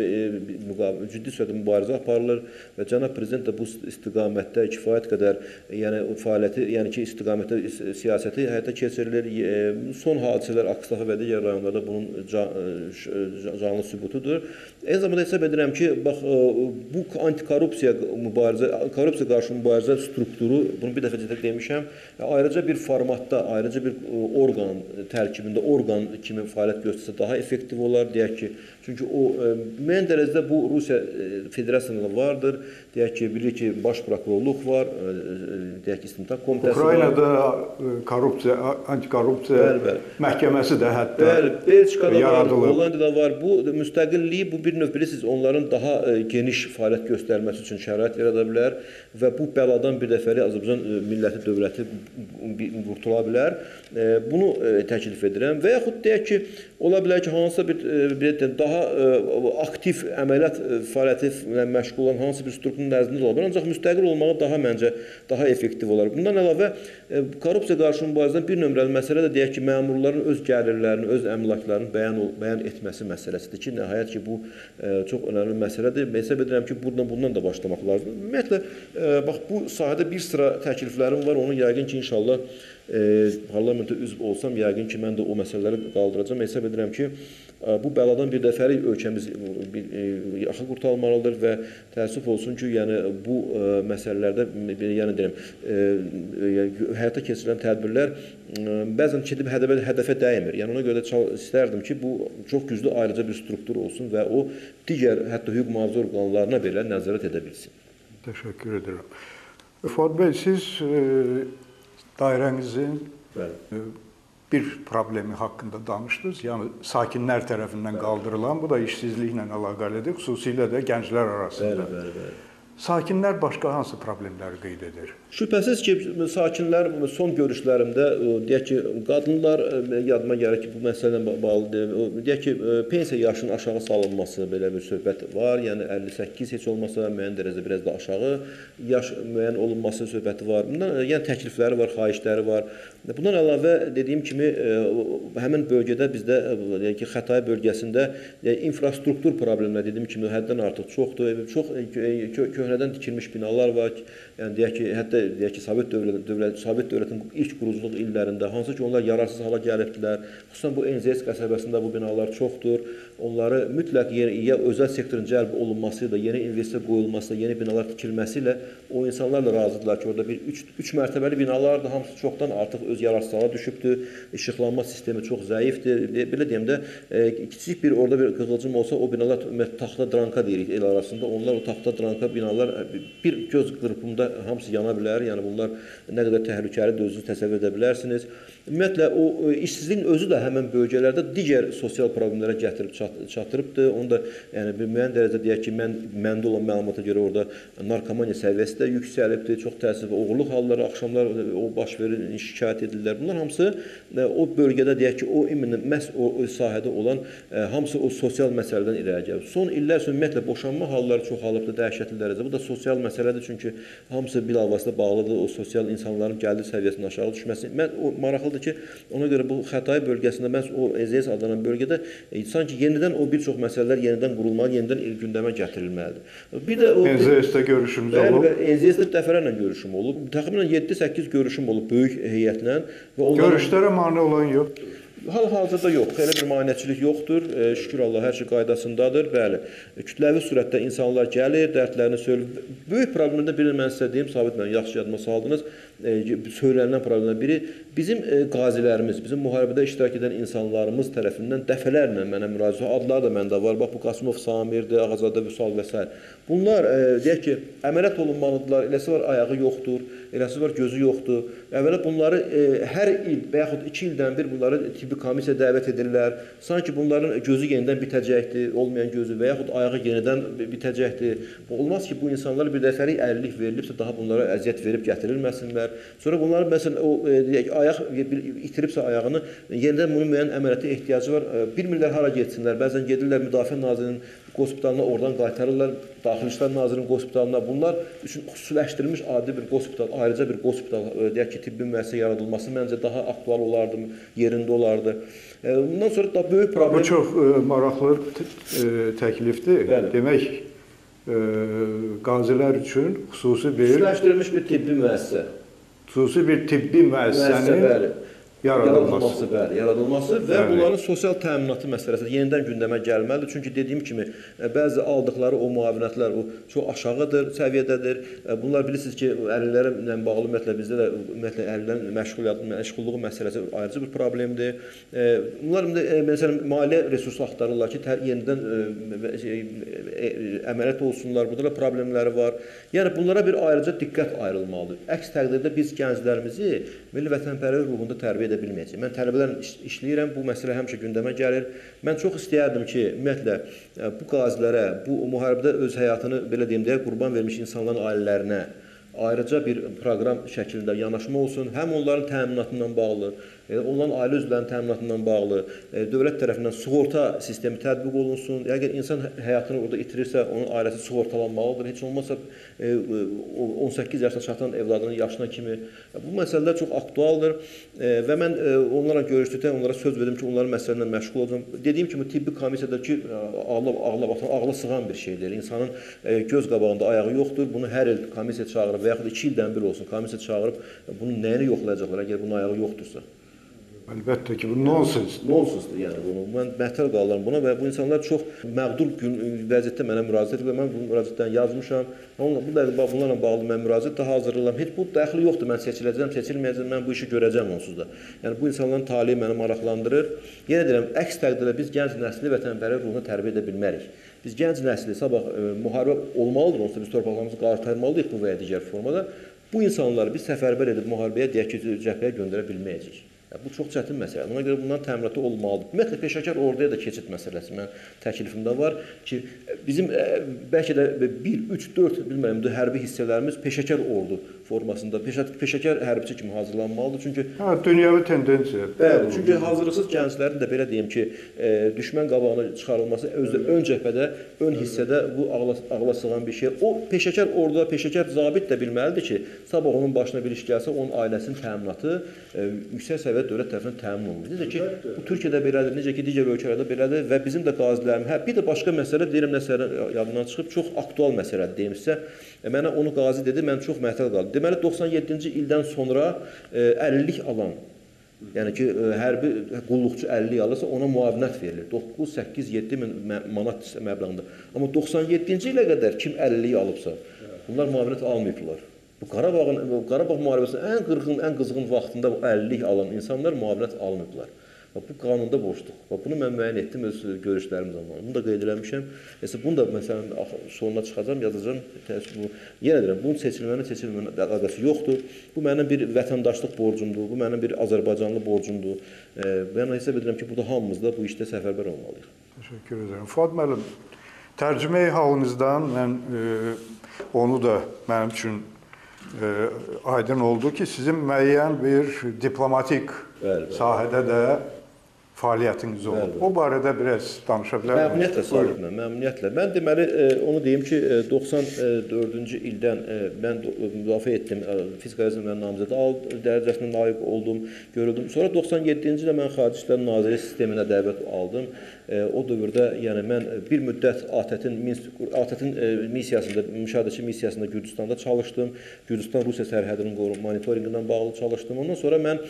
sürətdə mübarizə aparılır və cənab prezident də bu istiqamətdə kifayət qədər, yəni fəaliyyəti, yəni ki, istiqamətdə siyasəti həyata keçirilir. Son hadisələr Ağstafa və digər rayonlarda bunun canlı sübutudur. Eyni zamanda hesab edirəm ki, bax bu antikorrupsiya mübarizə, korrupsiya qarşı mübarizə strukturu, bunu bir dəfə demişəm, ayrıca bir formatda, ayrıca bir orqan tərkibində, orqan kimi fəaliyyət göstərsə daha effektiv olar, deyək ki, çünki o müəyyən dərəcədə bu Rusiya Federasiyasında vardır, deyək ki, bilir ki, baş prokurorluq var, deyək ki, istintaq komitəsi var. Ukraynada korrupsiya, antikorrupsiya məhkəməsi də hətta Belçikada yaradılıb. Var, Hollandiyada var. Bu müstəqilliyi, bu bir növ bilirsiniz, onların daha geniş fəaliyyət göstərməsi üçün şərait yarada bilər və bu bəladan bir dəfəlik Azərbaycan milləti, dövləti qurtula bilər. Bunu təklif edirəm və yaxud deyək ki, ola bilər ki, hansısa bir daha aktiv əməliyyat fəaliyyəti ilə məşğul olan hansısa bir strukturun nəzdində ola bilər. Ancaq müstəqil olmağı məncə daha effektiv olar. Bundan əlavə, korrupsiya qarşı mübarizədən bir nömrəli məsələ də deyək ki, məmurların öz gəlirlərini, öz əmlaklarını bəyan etməsi məsələsidir ki, nəhayət ki, bu çox önəmli məsələdir. Hesab edirəm ki, bundan da başlamaq lazımdır. Ümumiyyətlə, bax, bu sahədə bir sıra təkliflərim var. Onu yəqin ki, inşallah parlamentə üzv olsam, yəqin ki, mən də o məsələləri qaldıracağam. Hesab edirəm ki, bu bəladan bir dəfəlik ölkəmiz yaxın qurtarılmalıdır və təəssüf olsun ki, yəni bu məsələlərdə, yəni deyirəm, həyata keçirilən tədbirlər bəzən gedib hədəfə dəymir. Yəni ona görə də istərdim ki, bu çox güclü ayrıca bir struktur olsun və o digər, hətta hüquq mühafizə orqanlarına belə nəzarət edə bilsin. Təşəkkür edirəm. Fuad bəy, siz dairənizin bir problemi haqqında danışdınız. Yəni, sakinlər tərəfindən qaldırılan, bu da işsizliklə əlaqəlidir, xüsusilə də gənclər arasında. Bəli. Sakinlər başqa hansı problemləri qeyd edir? Şübhəsiz ki, sakinlər son görüşlərimdə, deyək ki, qadınlar yadıma gəlir ki, bu məsələ ilə bağlıdır. Deyək ki, pensiya yaşının aşağı salınması belə bir söhbət var. Yəni 58 heç olmasa müəyyən dərəcədə biraz da aşağı yaş müəyyən olunması söhbəti var. Bundan yəni təklifləri var, xahişləri var. Bundan əlavə dediyim kimi həmin bölgədə bizdə deyək ki, Xətai bölgəsində infrastruktur problemləri dediyim kimi həddən artıq çoxdur. Çox köhnədən tikilmiş binalar var. Yəni deyək ki, hətta deyək ki, Sovet dövlətinin ilk quruculuq illərində hansı ki, onlar yararsız hala gəlibdilər. Xüsusən bu NZS qəsəbəsində bu binalar çoxdur. Onları mütləq ya özəl sektorun cəlb olunması ilə, yeni investisiya qoyulması ilə, yeni binalar tikilməsi ilə o insanlar da razıdırlar ki, orada bir 3 mərtəbəli binalardır, hamısı çoxdan artıq öz yararsız hala düşübdür. İşıqlanma sistemi çox zəifdir. Belə deyim də, kiçik bir orada bir qığılcım olsa o binalar taxta dranka deyirik el arasında. Onlar o taxta dranka binalar binalar bir göz qırpımında hamısı yana bilər. Yəni bunlar nə qədər təhlükəlidir özünüz təsəvvür edə bilərsiniz. Ümumiyyətlə o işsizliyin özü də həmin bölgələrdə digər sosial problemlərə gətirib çatdırıbdır. Onu da yəni bir müəyyən dərəcədə deyək ki, məndə olan məlumata görə orada narkomaniya səviyyəsi də yüksəlibdir. Çox təəssüf, oğurluq halları axşamlar o baş verir, şikayət edirlər. Bunlar hamısı o bölgədə deyək ki, o məhz o sahədə olan hamısı o sosial məsələdən irəli gəlir. Son illər üçün ümumiyyətlə boşanma halları çoxalıbdır dəhşətli dərəcədə. Bu da sosial məsələdir çünki hamısı bilavasitə bağlıdır o sosial insanların gəlir səviyyəsinin aşağı düşməsi. Mən o maraqlıdır ki, ona görə bu Xətai bölgəsində məhz o EZS adlanan bölgədə sanki yenidən o bir çox məsələlər yenidən qurulmalı, yenidən gündəmə gətirilməlidir. Bir də o EZS-də görüşümüz olub. EZS-də dəfələrlə görüşüm olub. Təxminən 7-8 görüşüm olub böyük heyətlə və görüşlərə mane olan yox. Hal-hazırda yox, elə bir maneəçilik yoxdur. Şükür Allah, hər şey qaydasındadır. Bəli, kütləvi surətdə insanlar gəlir, dərdlərini söylür. Böyük problemlərdən birini mən sizə deyim, Sabit müəllim, yaxşı yadıma saldınız. Söylənilən problemlərdən biri bizim qazilərimiz, bizim müharibədə iştirak edən insanlarımız tərəfindən dəfələrlə mənə müraciət, adları da məndə var. Bax, bu Qasımov Samirdir, Ağazadə Vüsal və s. Bunlar, deyək ki, əməliyyat olunmalıdırlar, eləsi var ayağı yoxdur, eləsi var gözü yoxdur. Əvvəla bunları hər il və yaxud 2 ildən bir bunları tibbi komissiya dəvət edirlər. Sanki bunların gözü yenidən bitəcəkdir, olmayan gözü və yaxud ayağı yenidən bitəcəkdir. Olmaz ki, bu insanlara bir dəfəlik əlillik verilibsə, daha bunlara əziyyət verib gətirilməsinlər. Sonra bunların məsələn, o ayaq itiribsə ayağını, yenidən bunun müəyyən əməliyyata ehtiyacı var. Bilmirlər hara getsinlər, bəzən gedirlər Müdafiə Nazirinin qospitalına, oradan qaytarırlar Daxili İşlər Nazirinin qospitalına. Bunlar üçün xüsusiləşdirilmiş adi bir qospital, ayrıca bir qospital, deyək ki, tibbi müəssisə yaradılması məncə daha aktual olardı, yerində olardı. Bundan sonra da böyük problem... Bu çox maraqlı təklifdir. Bəli. Demək, qazilər üçün xüsusiləşdirilmiş bir tibbi müəssisə. Xüsusi bir tibbi müəssisənin yaradılması və bunların sosial təminatı məsələsi yenidən gündəmə gəlməlidir. Çünki dediyim kimi, bəzi aldıqları o müavinətlər çox aşağıdır, səviyyədədir. Bunlar bilirsiniz ki, əlillərlə bağlı ümumiyyətlə bizdə də ümumiyyətlə əlillərin məşğulluğu məsələsi ayrıca bir problemdir. Bunlar məsələn maliyyə resursu axtarırlar ki, yenidən əməliyyat olsunlar. Burada da problemləri var. Yəni bunlara bir ayrıca diqqət ayrılmalıdır. Əks təqdirdə biz gənclərimizi milli vətənpərvərlik ruhunda tərbiyə edə bilməyəcək. Mən tələbələrlə işləyirəm, bu məsələ həmişə gündəmə gəlir. Mən çox istəyərdim ki, ümumiyyətlə, bu qazilərə, bu müharibədə öz həyatını, belə deyim deyə, qurban vermiş insanların ailələrinə ayrıca bir proqram şəklində yanaşma olsun. Həm onların təminatından bağlı, onların ailə üzvlərinin təminatından bağlı dövlət tərəfindən sığorta sistemi tətbiq olunsun. Əgər insan həyatını orada itirirsə, onun ailəsi sığortalanmalıdır. Heç olmazsa 18 yaşına çatan evladının yaşına kimi. Bu məsələlər çox aktualdır və mən onlarla görüşdükdə onlara söz verdim ki, onların məsələlərlə məşğul olacağım. Dediyim kimi, tibbi komissiyadakı ağla sığan bir şeydir. İnsanın göz qabağında ayağı yoxdur. Bunu hər il komissiya çağırıb və yaxud 2 ildən bir olsun komissiya çağırıb bunun nəyini yoxlayacaqlar əgər bunun ayağı yoxdursa. Əlbəttə ki, bu nonsensdir. Nonsensdir yəni bunu. Mən məhtəl qalıram buna və bu insanlar çox məğdur vəziyyətdə mənə müraciət edir və mən bu müraciətdən yazmışam. Bunlarla bağlı mən müraciət hazırlayıram. Heç bu dəxli yoxdur. Mən seçiləcəm, seçilməyəcəm, mən bu işi görəcəm onsuz da. Yəni bu insanların taleyi məni maraqlandırır. Yenə deyirəm, əks təqdirdə biz gənc nəsli vətənpərvər ruhuna tərbiyə edə bilmərik. Biz gənc nəsli sabah müharibə olmalıdır, onsuz da biz torpaqlarımızı qaytarmalıyıq bu və ya digər formada. Bu insanları biz səfərbər edib müharibəyə, deyək ki, cəbhəyə göndərə bilməyəcəyik. Bu çox çətin məsələ. Ona görə bunların təminatı olmalıdır. Ümumiyyətlə, peşəkar orduya da keçid məsələsi mən təklifimdə var ki, bizim bəlkə də 1, 3, 4 bilmirəm, hərbi hissələrimiz peşəkar ordu formasında, peşəkar hərbçi kimi hazırlanmalıdır. Çünki dünyəvi tendensiya. Bəli, çünki hazırlıqsız gənclərin də belə deyim ki, düşmən qabağına çıxarılması ön cəbhədə, ön hissədə bu ağla sığan bir şey. O peşəkar orduda, peşəkar zabit də bilməlidir ki, sabah onun başına bir iş gəlsə, onun ailəsinin təminatı yüksək səviyyədə dövlət tərəfindən təmin olunur. Necə ki, bu Türkiyədə belədir, necə ki, digər ölkələrdə belədir və bizim də qazilərim. Bir də başqa məsələ, deyirəm, nəsələ yadından çıxıb, çox aktual məsələdir deyim sizə. Mənə onu qazi dedi, mən çox məhtəl qaldım. Deməli, 97-ci ildən sonra 50-lik alan, yəni ki, hərbi qulluqçu 50 alırsa, ona müavinət verilir. 9, 8, 7 min manat məbləğində. Amma 97-ci ilə qədər kim 50-lik alıbsa, bunlar müavinət almayıblar. Bu Qarabağ müharibəsinin ən qızğın vaxtında 50-lik alan insanlar müavinət alınıblar. Bu qanunda boşluq. Bunu mən müəyyən etdim öz görüşlərim zamanı. Bunu da qeyd eləmişəm. Bunu da məsələn sonuna çıxacağam, yazacağam. Yenə deyirəm, bunun seçilmənin əlaqəsi yoxdur. Bu mənim bir vətəndaşlıq borcumdur, bu mənim bir Azərbaycanlı borcumdur. Mən hesab edirəm ki, burada hamımız da bu işdə səfərbər olmalıyıq. Təşəkkür edirəm. Fuad müəllim, tərcümə halınızdan mən onu da mənim üçün aydın oldu ki, sizin müəyyən bir diplomatik sahədə də fəaliyyətiniz olub. O barədə biraz danışa bilərsiniz? Məmnuniyyətlə Sabit müəllim, məmnuniyyətlə. Mən deməli onu deyim ki, 94-cü ildən mən müdafiə etdim, fizika və namizədə dərəcəsinə layiq oldum, görüldüm. Sonra 97-ci ildə mən Xarici İşlər Naziri sisteminə dəvət aldım. O dövrdə yəni mən bir müddət ATƏT-in missiyasında, müşahidəçi missiyasında Gürcüstanda çalışdım. Gürcüstan-Rusiya sərhədinin monitorinqindən bağlı çalışdım. Ondan sonra mən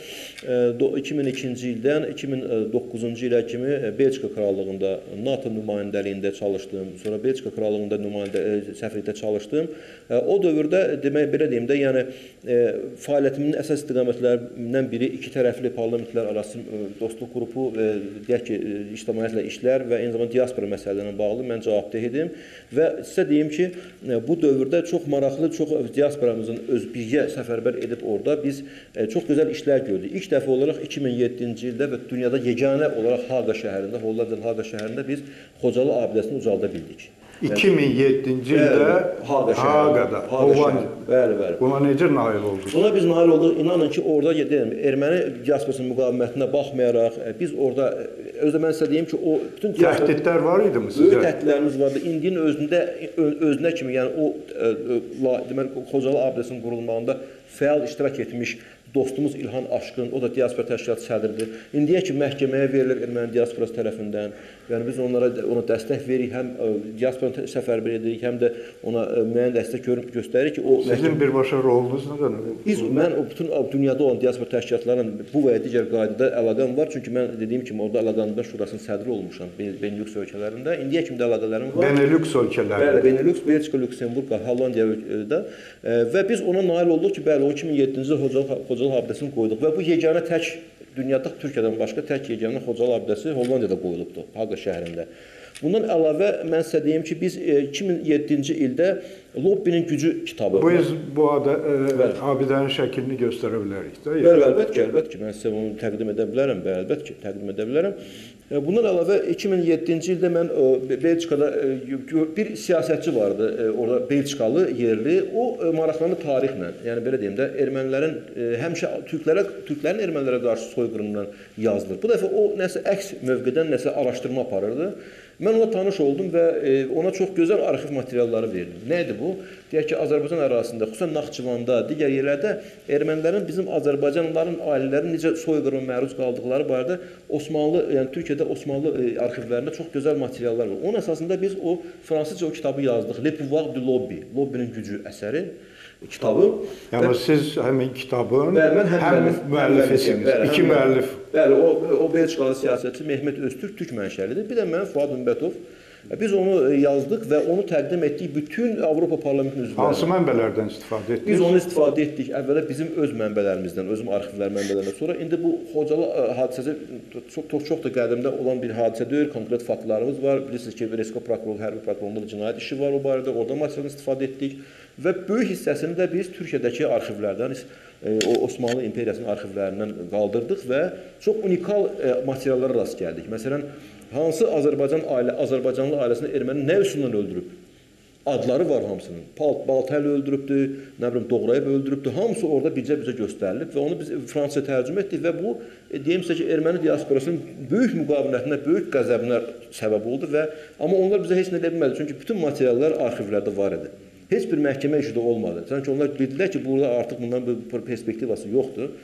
2002-ci ildən 2009-cu ilə kimi Belçika Krallığında NATO nümayəndəliyində çalışdım. Sonra Belçika Krallığında səfirlikdə çalışdım. O dövrdə demək belə deyim də, yəni fəaliyyətimin əsas istiqamətlərindən biri iki tərəfli parlamentlər arası dostluq qrupu, deyək ki, ictimaiyyətlə işlər və eyni zamanda diaspora məsələlərlə bağlı mən cavabdeh idim və sizə deyim ki, bu dövrdə çox maraqlı, çox diasporamızın öz birgə səfərbər edib orada biz çox gözəl işlər gördük. İlk dəfə olaraq 2007-ci ildə və dünyada yeganə olaraq Haqa şəhərində, Hollandiyanın Haqa şəhərində biz Xocalı abidəsini ucalda bildik. 2007-ci ildə Haqada, Hollandiya. Bəli. Buna necə nail olduq? Buna biz nail olduq. İnanın ki, orada erməni diasporasının müqavimətinə baxmayaraq, biz orada, özdə mən sizə deyim ki, o bütün təhdidlər var idi mi sizə? Böyük təhdidlərimiz vardı. İndinin özünə kimi, yəni o deməli Xocalı abidəsinin qurulmağında fəal iştirak etmiş dostumuz İlhan Aşqın, o da diaspora təşkilatı sədridir. İndiyə ki, məhkəməyə verilir erməni diasporası tərəfindən. Yəni biz ona dəstək veririk, həm diaspora səfərbər edirik, həm də ona müəyyən dəstək göstəririk ki, o sizin birbaşa rolunuz nədir? Mən bütün dünyada olan diaspora təşkilatlarla bu və ya digər qaydada əlaqəm var. Çünki mən dediyim kimi orada Əlaqələr Şurasının sədri olmuşam Benelux ölkələrində. İndiyə kimi də əlaqələrim var. Benelux ölkələri. Bəli, Benelux, Belçika, Lüksemburq, Hollandiyada və biz ona nail olduq ki, bəli, o 2007-ci ildə Xocalı abidəsini qoyduq və bu yeganə tək dünyada Türkiyədən başqa tək yeganə Xocalı abidəsi Hollandiyada qoyulubdur, Haqa şəhərində. Bundan əlavə mən sizə deyim ki, biz 2007-ci ildə Lobbinin gücü kitabı. Bu abidənin şəklini göstərə bilərik də. Bəli, əlbəttə ki, mən sizə onu təqdim edə bilərəm, əlbəttə ki, təqdim edə bilərəm. Bundan əlavə 2007-ci ildə mən Belçikada bir siyasətçi vardı, orada Belçikalı yerli, o maraqlandı tarixlə. Yəni belə deyim də, ermənilərin həmişə türklərin ermənilərə qarşı soyqırımından yazılır. Bu dəfə o nəsə əks mövqedən nəsə araşdırma aparırdı. Mən ona tanış oldum və ona çox gözəl arxiv materialları verdim. Nə idi bu? Deyək ki, Azərbaycan ərazisində, xüsusən Naxçıvanda, digər yerlərdə ermənilərin bizim Azərbaycanlıların, ailələrin necə soyqırıma məruz qaldıqları barədə Osmanlı, yəni Türkiyədə Osmanlı arxivlərində çox gözəl materiallar var. Onun əsasında biz o fransızca o kitabı yazdıq. Le pouvoir du lobby, lobbinin gücü əsəri kitabı. Yəni siz həmin kitabın həm müəllifisiniz, iki müəllif. Bəli, o Belçikalı siyasətçi Mehmet Öztürk türk mənşəlidir. Bir də mən Fuad Ümbətov. Biz onu yazdıq və onu təqdim etdik bütün Avropa Parlamentinin üzvlərinə. Hansı mənbələrdən istifadə etdiniz? Biz onu istifadə etdik əvvəla bizim öz mənbələrimizdən, özüm arxivlər mənbələrindən sonra. İndi bu Xocalı hadisəsi çox da qədimdə olan bir hadisə deyil, konkret faktlarımız var. Bilirsiniz ki, Resko prokurorluğu, hərbi prokurorluğunda cinayət işi var o barədə, orada materialını istifadə etdik və böyük hissəsini də biz Türkiyədəki arxivlərdən, o Osmanlı İmperiyasının arxivlərindən qaldırdıq və çox unikal materiallara rast gəldik. Məsələn, hansı Azərbaycanlı ailəsini erməni nə üsulundan öldürüb? Adları var hamısının. Baltayla öldürübdü, nə bilim doğrayıb öldürübdü. Hamısı orada bircə göstərilib və onu biz fransızca tərcümə etdik və bu deyim sizə ki, erməni diasporasının böyük müqavimətinə, böyük qəzəbinə səbəb oldu və amma onlar bizə heç nə edə bilmədi. Çünki bütün materiallar arxivlərdə var idi. Heç bir məhkəmə işi də olmadı. Sanki onlar bildilər ki, burada artıq bundan bir perspektivası yoxdur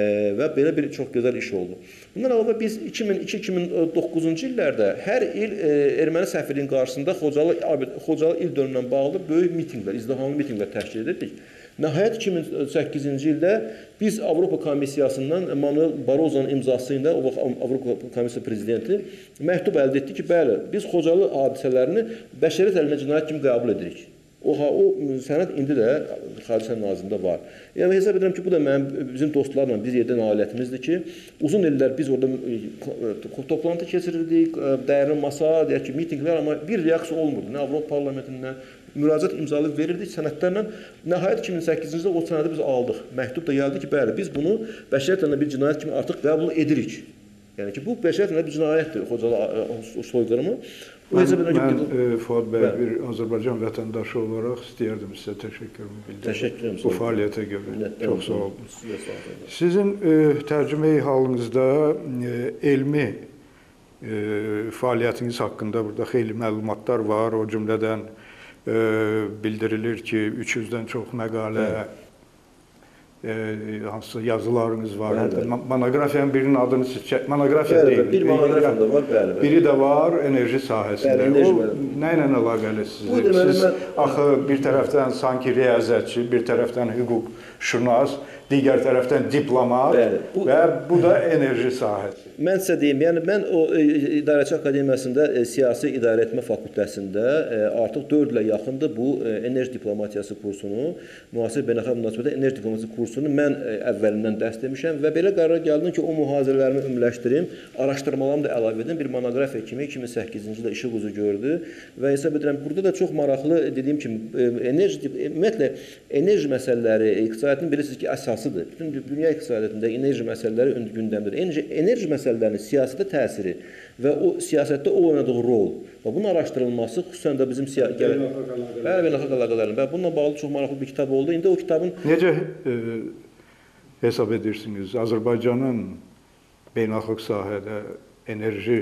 və belə bir çox gözəl iş oldu. Bundan əlavə biz 2002-2009-cu illərdə hər il erməni səfirliyinin qarşısında Xocalı il dönümündən bağlı böyük mitinqlər, izdihamlı mitinqlər təşkil edirdik. Nəhayət 2008-ci ildə biz Avropa Komissiyasından Manuel Baroza'nın imzası ilə Avropa Komissiyası prezidenti məktub əldə etdi ki, bəli, biz Xocalı hadisələrini bəşəriyyət əlinə cinayət kimi qəbul edirik. O sənəd indi də Xarici İşlər Nazirliyində var. Yəni hesab edirəm ki, bu da bizim dostlarla biz yerdə nailiyyətimizdir ki, uzun illər biz orada toplantı keçirirdik, dəyərli masa, deyək ki, mitinqlər, amma bir reaksiya olmurdu. Nə Avropa Parlamentindən müraciət imzalayıb verirdik sənədlərlə. Nəhayət 2008-ci ildə o sənədi biz aldıq. Məktub da gəldi ki, bəli, biz bunu bəşəriyyətlə bir cinayət kimi artıq qəbul edirik. Yəni ki, bu bəşəriyyətlə bir cinayətdir, Xocalı soyqırımı. Mən Fuad bəy, bir Azərbaycan vətəndaşı olaraq istəyərdim sizə təşəkkürümü bildirəm. Təşəkkür edirəm. Bu fəaliyyətə görə. Çox sağ olun. Sizin tərcümeyi halınızda elmi fəaliyyətiniz haqqında burada xeyli məlumatlar var. O cümlədən bildirilir ki, 300-dən çox məqalə, hansısa yazılarınız var. Monografiyanın birinin adını siz monografiya deyil. Bir monografiya da var, bəli. Biri də var enerji sahəsində. O nə ilə əlaqəli sizin? Siz axı bir tərəfdən sanki riyaziyyatçı, bir tərəfdən hüquqşünas, digər tərəfdən diplomat və bu da enerji sahəsi. Mən sizə deyim, yəni mən o İdarəçi Akademiyasında Siyasi İdarəetmə Fakültəsində artıq 4 ilə yaxındır bu enerji diplomatiyası kursunu, müasir beynəlxalq münasibətdə enerji diplomatiyası kursunu mən əvvəlindən dərs demişəm və belə qərar gəldim ki, o mühazirələrimi ümumiləşdirim, araşdırmalarımı da əlavə edim, bir monografiya kimi 2008-ci ildə işıq üzü gördü və hesab edirəm, burada da çox maraqlı, dediyim kimi, ümumiyyətlə, enerji məsələləri, iqtisadiyyatın bilirsiniz ki, əsasıdır. Bütün dünya iqtisadiyyatında enerji məsələləri gündəmdədir. Enerji məsələlərinin siyasətə təsiri və o siyasətdə o oynadığı rol və bunun araşdırılması xüsusən də bizim beynəlxalq əlaqələrin və bununla bağlı çox maraqlı bir kitab oldu. İndi o kitabın necə hesab edirsiniz? Azərbaycanın beynəlxalq sahədə enerji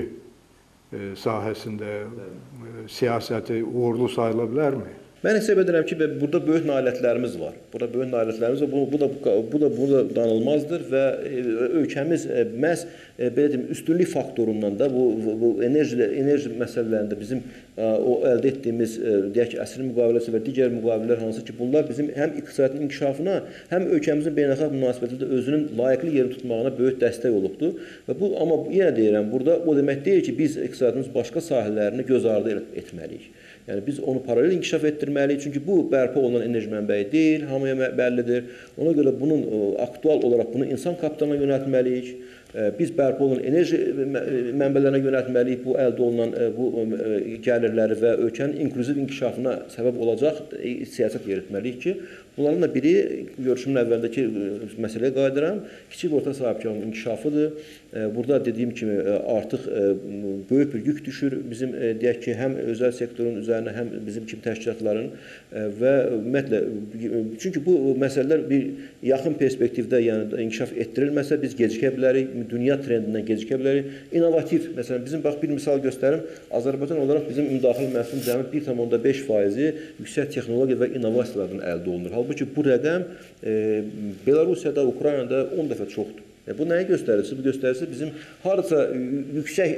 sahəsində siyasəti uğurlu sayıla bilərmi? Mən hesab edirəm ki, burada böyük nailiyyətlərimiz var. Burada böyük nailiyyətlərimiz var. Bu da danılmazdır və ölkəmiz məhz belə deyim, üstünlük faktorundan da bu enerji məsələlərində bizim o əldə etdiyimiz deyək ki, əsrin müqaviləsi və digər müqavilələr hansı ki, bunlar bizim həm iqtisadiyyatın inkişafına, həm ölkəmizin beynəlxalq münasibətində özünün layiqli yerini tutmağına böyük dəstək olubdur. Və bu amma yenə deyirəm, burada o demək deyil ki, biz iqtisadiyyatımız başqa sahələrini göz ardı etməliyik. Yəni biz onu paralel inkişaf etdirməliyik, çünki bu bərpa olunan enerji mənbəyi deyil, hamıya bəllidir. Ona görə bunun aktual olaraq bunu insan kapitalına yönəltməliyik. Biz bərpa olunan enerji mənbələrinə yönəltməliyik bu əldə olunan bu gəlirləri və ölkənin inklüziv inkişafına səbəb olacaq siyasət yeritməliyik ki, bunların da biri görüşümün əvvəldəki məsələyə qayıdıram, kiçik və orta sahibkarlığın inkişafıdır. Burada dediyim kimi artıq böyük bir yük düşür bizim deyək ki, həm özəl sektorun üzərinə, həm bizim kimi təşkilatların və ümumiyyətlə, çünki bu məsələlər bir yaxın perspektivdə yəni inkişaf etdirilməsə biz gecikə bilərik, dünya trendindən gecikə bilərik. İnovativ, məsələn, bizim bax bir misal göstərim, Azərbaycan olaraq bizim ümumdaxili məhsulun cəmi 1,5% yüksək texnologiya və innovasiyalardan əldə olunur. Halbuki bu rəqəm Belarusiyada, Ukraynada 10 dəfə çoxdur. Bu nəyi göstərir? Bu göstərirsə bizim harca yüksək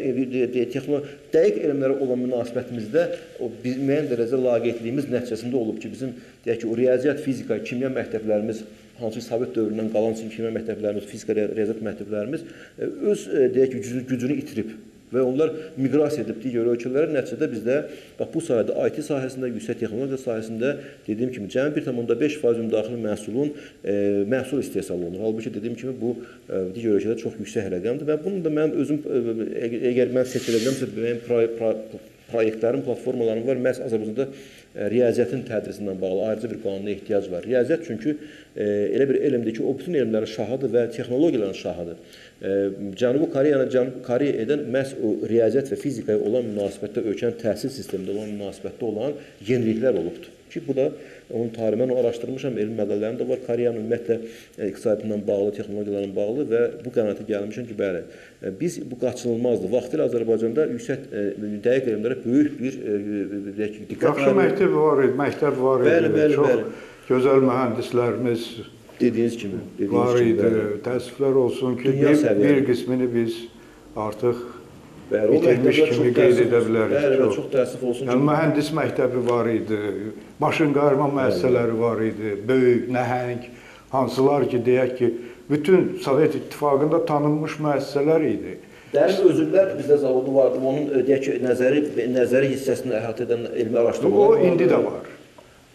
dəqiq elmlərə olan münasibətimizdə müəyyən dərəcədə laqeydliyimiz nəticəsində olub ki, bizim deyək ki, o riyaziyyat, fizika, kimya məktəblərimiz, hansı Sovet dövründən qalan kimya məktəblərimiz, fizika, riyaziyyat məktəblərimiz öz deyək ki, gücünü itirib. Və onlar miqrasiya edib digər ölkələrə, nəticədə bizdə bu sahədə, IT sahəsində, yüksək texnologiya sahəsində dediyim kimi, cəmi 1,5% ümumdaxili məhsulun məhsul istehsal olunur. Halbuki dediyim kimi, bu digər ölkələrdə çox yüksək rəqəmdir və bunu da mən özüm, əgər mən seçiləcəmsə, mənim proyektlərim, platformalarım var, məhz Azərbaycanda riyaziyyatın tədrisindən bağlı ayrıca bir qanuna ehtiyac var. Riyaziyyat çünki elə bir elmdir ki, o bütün elmlərin şahıdır və texnologiyaların şahıdır. Cənubi Koreya edən məhz o riyaziyyat və fizikaya olan münasibətdə, ölkənin təhsil sistemində olan münasibətdə olan yeniliklər olubdur. Ki, bu da onun tarihi, mən onu araşdırmışam, elm məqalələrim də var, Koreyanın ümumiyyətlə iqtisadiyyatından bağlı, texnologiyalarla bağlı və bu qənaətə gəlmişəm ki, bəli, biz bu qaçınılmazdır. Vaxtilə Azərbaycanda yüksək dəqiq elmlərə böyük bir diqqət yaxşı məktəb var idi, çox gözəl mühəndislərimiz dediyiniz kimi var idi. Təəssüflər olsun ki, bir qismini biz artıq bitirmiş kimi qeyd edə bilərik. Çox təəssüf olsun ki, mühəndis məktəbi var idi, maşın qarma müəssisələri var idi, böyük, nəhəng, hansılar ki, deyək ki, bütün Sovet İttifaqında tanınmış müəssisələr idi. Dərin özürlər bizdə zavodu vardı, onun deyək ki, nəzəri hissəsini əhatə edən elmi araşdırmalar var. O indi də var.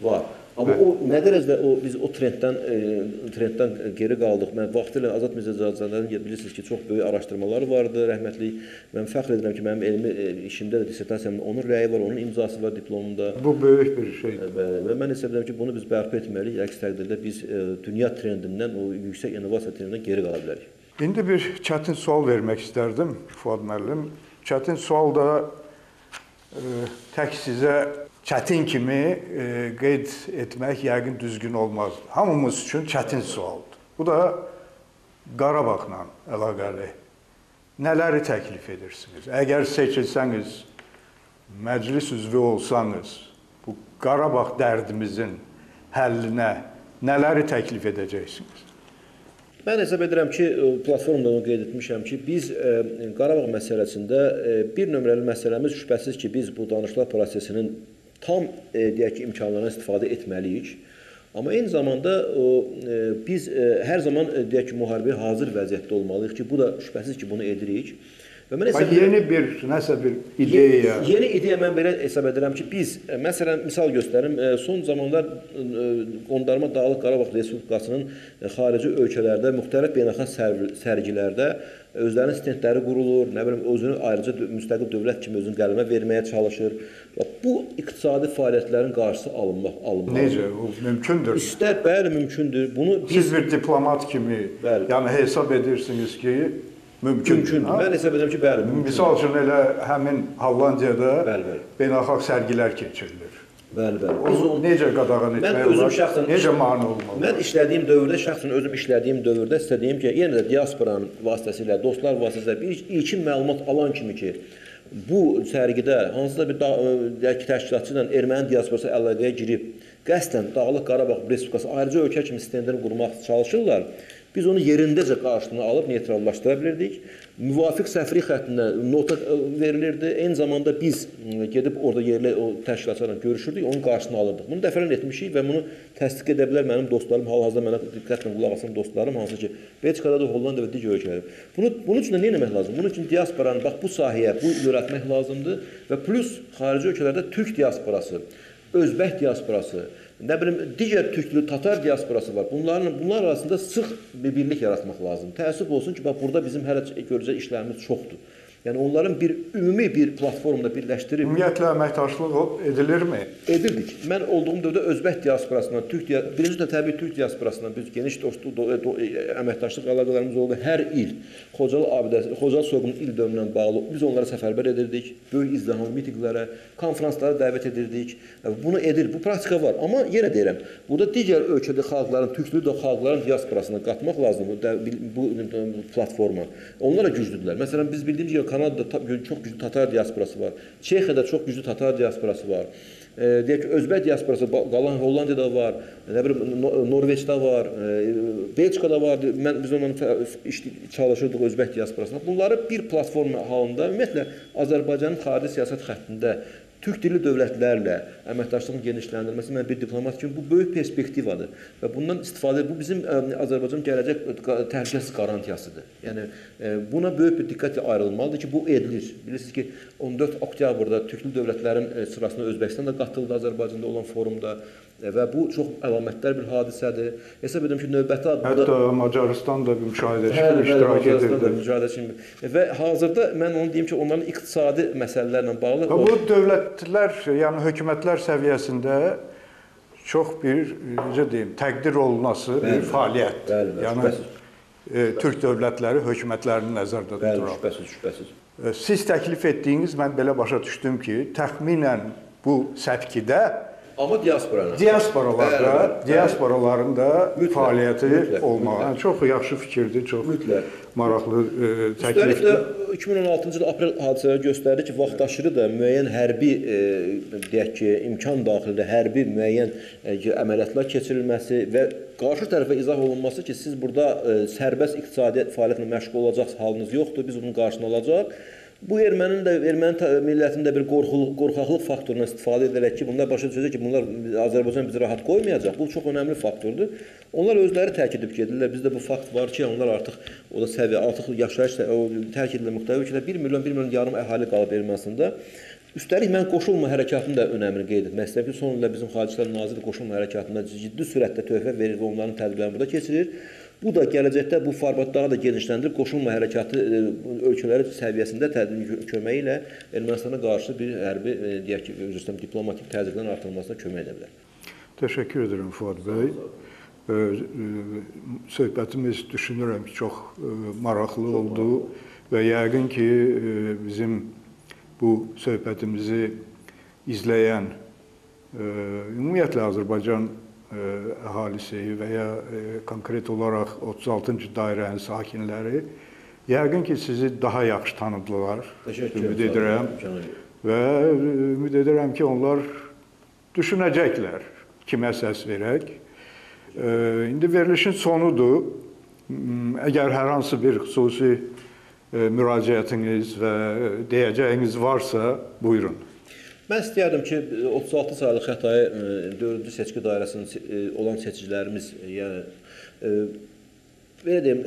Var. Amma o nə dərəcədə biz o trenddən geri qaldıq. Mən vaxtilə Azad Mirzə Cəzacanların bilirsiniz ki, çox böyük araşdırmaları vardı, rəhmətli. Mən fəxr edirəm ki, mənim elmi işimdə də dissertasiyamda onun rəyi var, onun imzası var diplomumda. Bu böyük bir şeydir. Və mən hesab edirəm ki, bunu biz bərpa etməliyik. Əks təqdirdə biz dünya trendindən, o yüksək innovasiya trendindən geri qala bilərik. İndi bir çətin sual vermək istərdim Fuad müəllim. Çətin sual da tək sizə çətin kimi qeyd etmək yəqin düzgün olmaz. Hamımız üçün çətin sualdır. Bu da Qarabağla əlaqəli. Nələri təklif edirsiniz? Əgər seçilsəniz, məclis üzvü olsanız, bu Qarabağ dərdimizin həllinə nələri təklif edəcəksiniz? Mən hesab edirəm ki, platformda onu qeyd etmişəm ki, biz Qarabağ məsələsində bir nömrəli məsələmiz şübhəsiz ki, biz bu danışıqlar prosesinin tam deyək ki, imkanlarından istifadə etməliyik. Amma eyni zamanda biz hər zaman deyək ki, müharibəyə hazır vəziyyətdə olmalıyıq ki, bu da şübhəsiz ki, bunu edirik. Yeni bir, nəsə bir ideya. Yeni ideya mən belə hesab edirəm ki, biz, məsələn, misal göstərim, son zamanlar Qondarma Dağlıq Qarabağ Respublikasının xarici ölkələrdə, müxtəlif beynəlxalq sərgilərdə özlərinin stendləri qurulur, nə bilim, özünü ayrıca müstəqil dövlət kimi özünü qələmə verməyə çalışır. Bu iqtisadi fəaliyyətlərin qarşısı alınmalıdır. Necə? O mümkündür. Bəli, mümkündür. Siz bir diplomat kimi, yəni hesab edirsiniz ki, mümkündür. Mən hesab edirəm ki, bəli, mümkündür. Misal üçün elə həmin Hollandiyada beynəlxalq sərgilər keçirilir. Bəli. O necə qadağan etmək olar? Necə mane olmalı? Mən işlədiyim dövrdə, şəxsən özüm işlədiyim dövrdə istədiyim ki, yenə də diasporanın vasitəsilə, dostlar vasitəsilə bir ilkin məlumat alan kimi ki, bu sərgidə hansısa bir təşkilatçı ilə erməni diasporası əlaqəyə girib, qəsdən Dağlıq Qarabağ Respublikası ayrıca ölkə kimi sistemlərini qurmaq çalışırlar. Biz onu yerindəcə qarşılığını alıb neytrallaşdıra bilirdik. Müvafiq səfiri xəttinə nota verilirdi. Eyni zamanda biz gedib orada yerli o təşkilatlarla görüşürdük, onun qarşılığını alırdıq. Bunu dəfələrlə etmişik və bunu təsdiq edə bilər mənim dostlarım, hal-hazırda mənə diqqətlə qulaq asan dostlarım, hansı ki, Belçikada, Hollandiyada və digər ölkələrdə. Bunun üçün də nə etmək lazım? Bunun üçün diasporanı bax bu sahəyə yönəltmək lazımdır və plus xarici ölkələrdə türk diasporası, özbək diasporası, nə bilim, digər türklü, tatar diasporası var. Bunlar arasında sıx bir birlik yaratmaq lazım. Təəssüf olsun ki, bax, burada bizim hələ görəcək işlərimiz çoxdur. Yəni, onların bir ümumi bir platformda birləşdirib... Ümumiyyətlə, əməkdaşlıq edilirmi? Edirdik. Mən olduğum dövrdə özbək diasporasından, birinci də təbii türk diasporasından biz geniş əməkdaşlıq əlaqələrimiz oldu. Hər il Xocalı soyğunun il dövrünə bağlı biz onlara səfərbər edirdik. Böyük izdihamlı mitinqlərə, konferanslara dəvət edirdik. Bunu edir, bu praktika var. Amma yenə deyirəm, burada digər ölkədə xalqların, türklü də xalqların diasporasına qatmaq lazımdır bu platforma. Onlar da güclüdürlər. Məsələn, biz bildiyimiz ki, Kanadada çox güclü tatar diasporası var. Çexiyada çox güclü tatar diasporası var. Deyək ki, özbək diasporası qalan Hollandiyada var, nə bilim, Norveçdə var, Belçikada var. Biz onunla çalışırdıq özbək diasporasına. Bunları bir platforma halında, ümumiyyətlə, Azərbaycanın xarici siyasət xəttində türk dilli dövlətlərlə əməkdaşlığın genişləndirilməsi mən bir diplomat kimi bu böyük perspektivadır və bundan istifadə bu bizim Azərbaycanın gələcək təhlükəsiz qarantiyasıdır. Yəni buna böyük bir diqqətlə ayrılmalıdır ki, bu edilir. Bilirsiniz ki, 14 oktyabrda türklü dövlətlərin sırasına Özbəkistan da qatıldı Azərbaycanda olan forumda və bu çox əlamətdar bir hadisədir. Hesab edirəm ki, növbəti adında... Hətta Macarıstan da bir müşahidəçi iştirak edirdi. Və hazırda mən onu deyim ki, onların iqtisadi məsələlərlə bağlı... Bu dövlətlər, yəni hökumətlər səviyyəsində çox bir, necə deyim, təqdir olunması bir fəaliyyətdir. Yəni, Türk dövlətləri hökumətlərini nəzərdə tuturaq. Şübhəsiz. Siz təklif etdiyiniz, mən belə başa düşdüm ki, təxminən bu səpkidə amma diasporaların da fəaliyyəti olmalı. Çox yaxşı fikirdir, çox maraqlı təklifdir. Üstəlik də 2016-cı il aprel hadisələri göstərdi ki, vaxtaşırı da müəyyən hərbi, deyək ki, imkan daxilində hərbi müəyyən əməliyyatlar keçirilməsi və qarşı tərəfə izah olunması ki, siz burada sərbəst iqtisadi fəaliyyətlə məşğul olacaqsınız, halınız yoxdur, biz bunun qarşısını alacaq. Bu erməni millətinin də bir qorxaqlıq faktoruna istifadə edərək ki, bunlar başa düşəcək ki, bunlar Azərbaycan bizi rahat qoymayacaq. Bu çox önəmli faktordur. Onlar özləri tərk edib gedirlər. Bizdə bu fakt var ki, onlar artıq o da səviyyə, artıq yaşayış tərk edilir müxtəlif ölkədə 1 milyon yarım əhali qalıb Ermənistanda. Üstəlik mən qoşulma hərəkatının da önəmini qeyd etmək istəyirəm ki, son illər bizim Xarici İşlər Nazirliyi qoşulma hərəkatına ciddi sürətlə töhfə verir və onların tədbirlərini burada keçirir. Bu da gələcəkdə bu formatları da genişləndirib qoşulma hərəkatı ölkələri səviyyəsində tədbir köməyi ilə Ermənistana qarşı bir hərbi, deyək ki, diplomatik təzyiqlərin artırılmasına kömək edə bilər. Təşəkkür edirəm Fuad bəy. Söhbətimiz düşünürəm ki, çox maraqlı oldu və yəqin ki, bizim bu söhbətimizi izləyən ümumiyyətlə Azərbaycan əhalisi və ya konkret olaraq 36-cı dairənin sakinləri yəqin ki, sizi daha yaxşı tanıdılar. Ümid edirəm və ümid edirəm ki, onlar düşünəcəklər kimə səs verək. İndi verilişin sonudur. Əgər hər hansı bir xüsusi müraciətiniz və deyəcəyiniz varsa, buyurun. Mən istəyərdim ki, 36 saylı Xətai 4-cü seçki dairəsində olan seçicilərimiz, yəni belə deyim,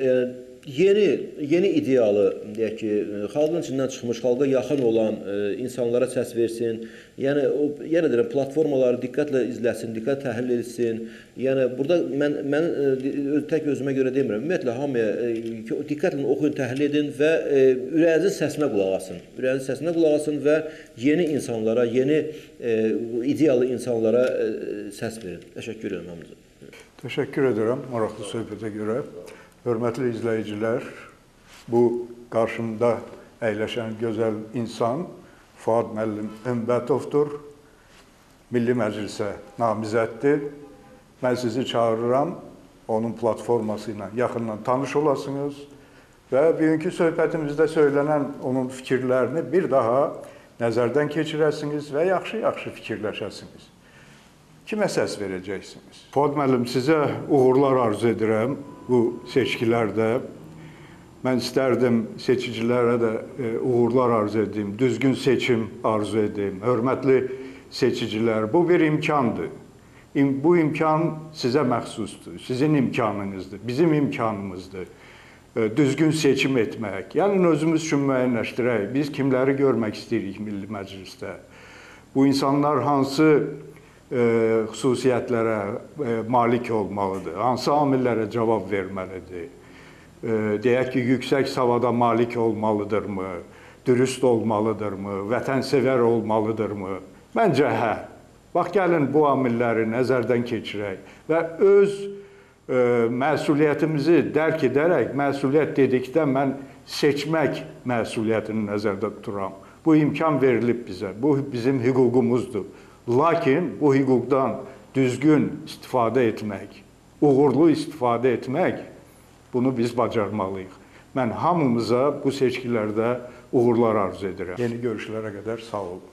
yeni idealı, deyək ki, xalqın içindən çıxmış, xalqa yaxın olan insanlara səs versin. Yəni yenə deyirəm, platformaları diqqətlə izləsin, diqqətlə təhlil etsin. Yəni burada mən tək özümə görə demirəm. Ümumiyyətlə hamıya diqqətlə oxuyun, təhlil edin və ürəyinizin səsinə qulaq asın. Ürəyinizin səsinə qulaq asın və yeni insanlara, yeni idealı insanlara səs verin. Təşəkkür edirəm hamınıza. Təşəkkür edirəm maraqlı söhbətə görə. Hörmətli izləyicilər, bu qarşımda əyləşən gözəl insan Fuad müəllim Ümbətovdur. Milli Məclisə namizəddir. Mən sizi çağırıram, onun platforması ilə yaxından tanış olasınız və bugünkü söhbətimizdə söylənən onun fikirlərini bir daha nəzərdən keçirəsiniz və yaxşı-yaxşı fikirləşəsiniz. Kimə səs verəcəksiniz? Fuad müəllim, sizə uğurlar arzu edirəm bu seçkilərdə. Mən istərdim seçicilərə də uğurlar arzu edeyim, düzgün seçim arzu edeyim. Hörmətli seçicilər, bu bir imkandır. Bu imkan sizə məxsusdur, sizin imkanınızdır, bizim imkanımızdır. Düzgün seçim etmək. Yəni özümüz üçün müəyyənləşdirək. Biz kimləri görmək istəyirik Milli Məclisdə? Bu insanlar hansı xüsusiyyətlərə malik olmalıdır, hansı amillərə cavab verməlidir? Deyək ki, yüksək savada malik olmalıdırmı, dürüst olmalıdırmı, vətənsevər olmalıdırmı? Məncə hə. Bax, gəlin bu amilləri nəzərdən keçirək və öz məsuliyyətimizi dərk edərək, məsuliyyət dedikdə mən seçmək məsuliyyətini nəzərdə tuturam. Bu imkan verilib bizə, bu bizim hüququmuzdur. Lakin bu hüquqdan düzgün istifadə etmək, uğurlu istifadə etmək, bunu biz bacarmalıyıq. Mən hamımıza bu seçkilərdə uğurlar arzu edirəm. Yeni görüşlərə qədər sağ olun.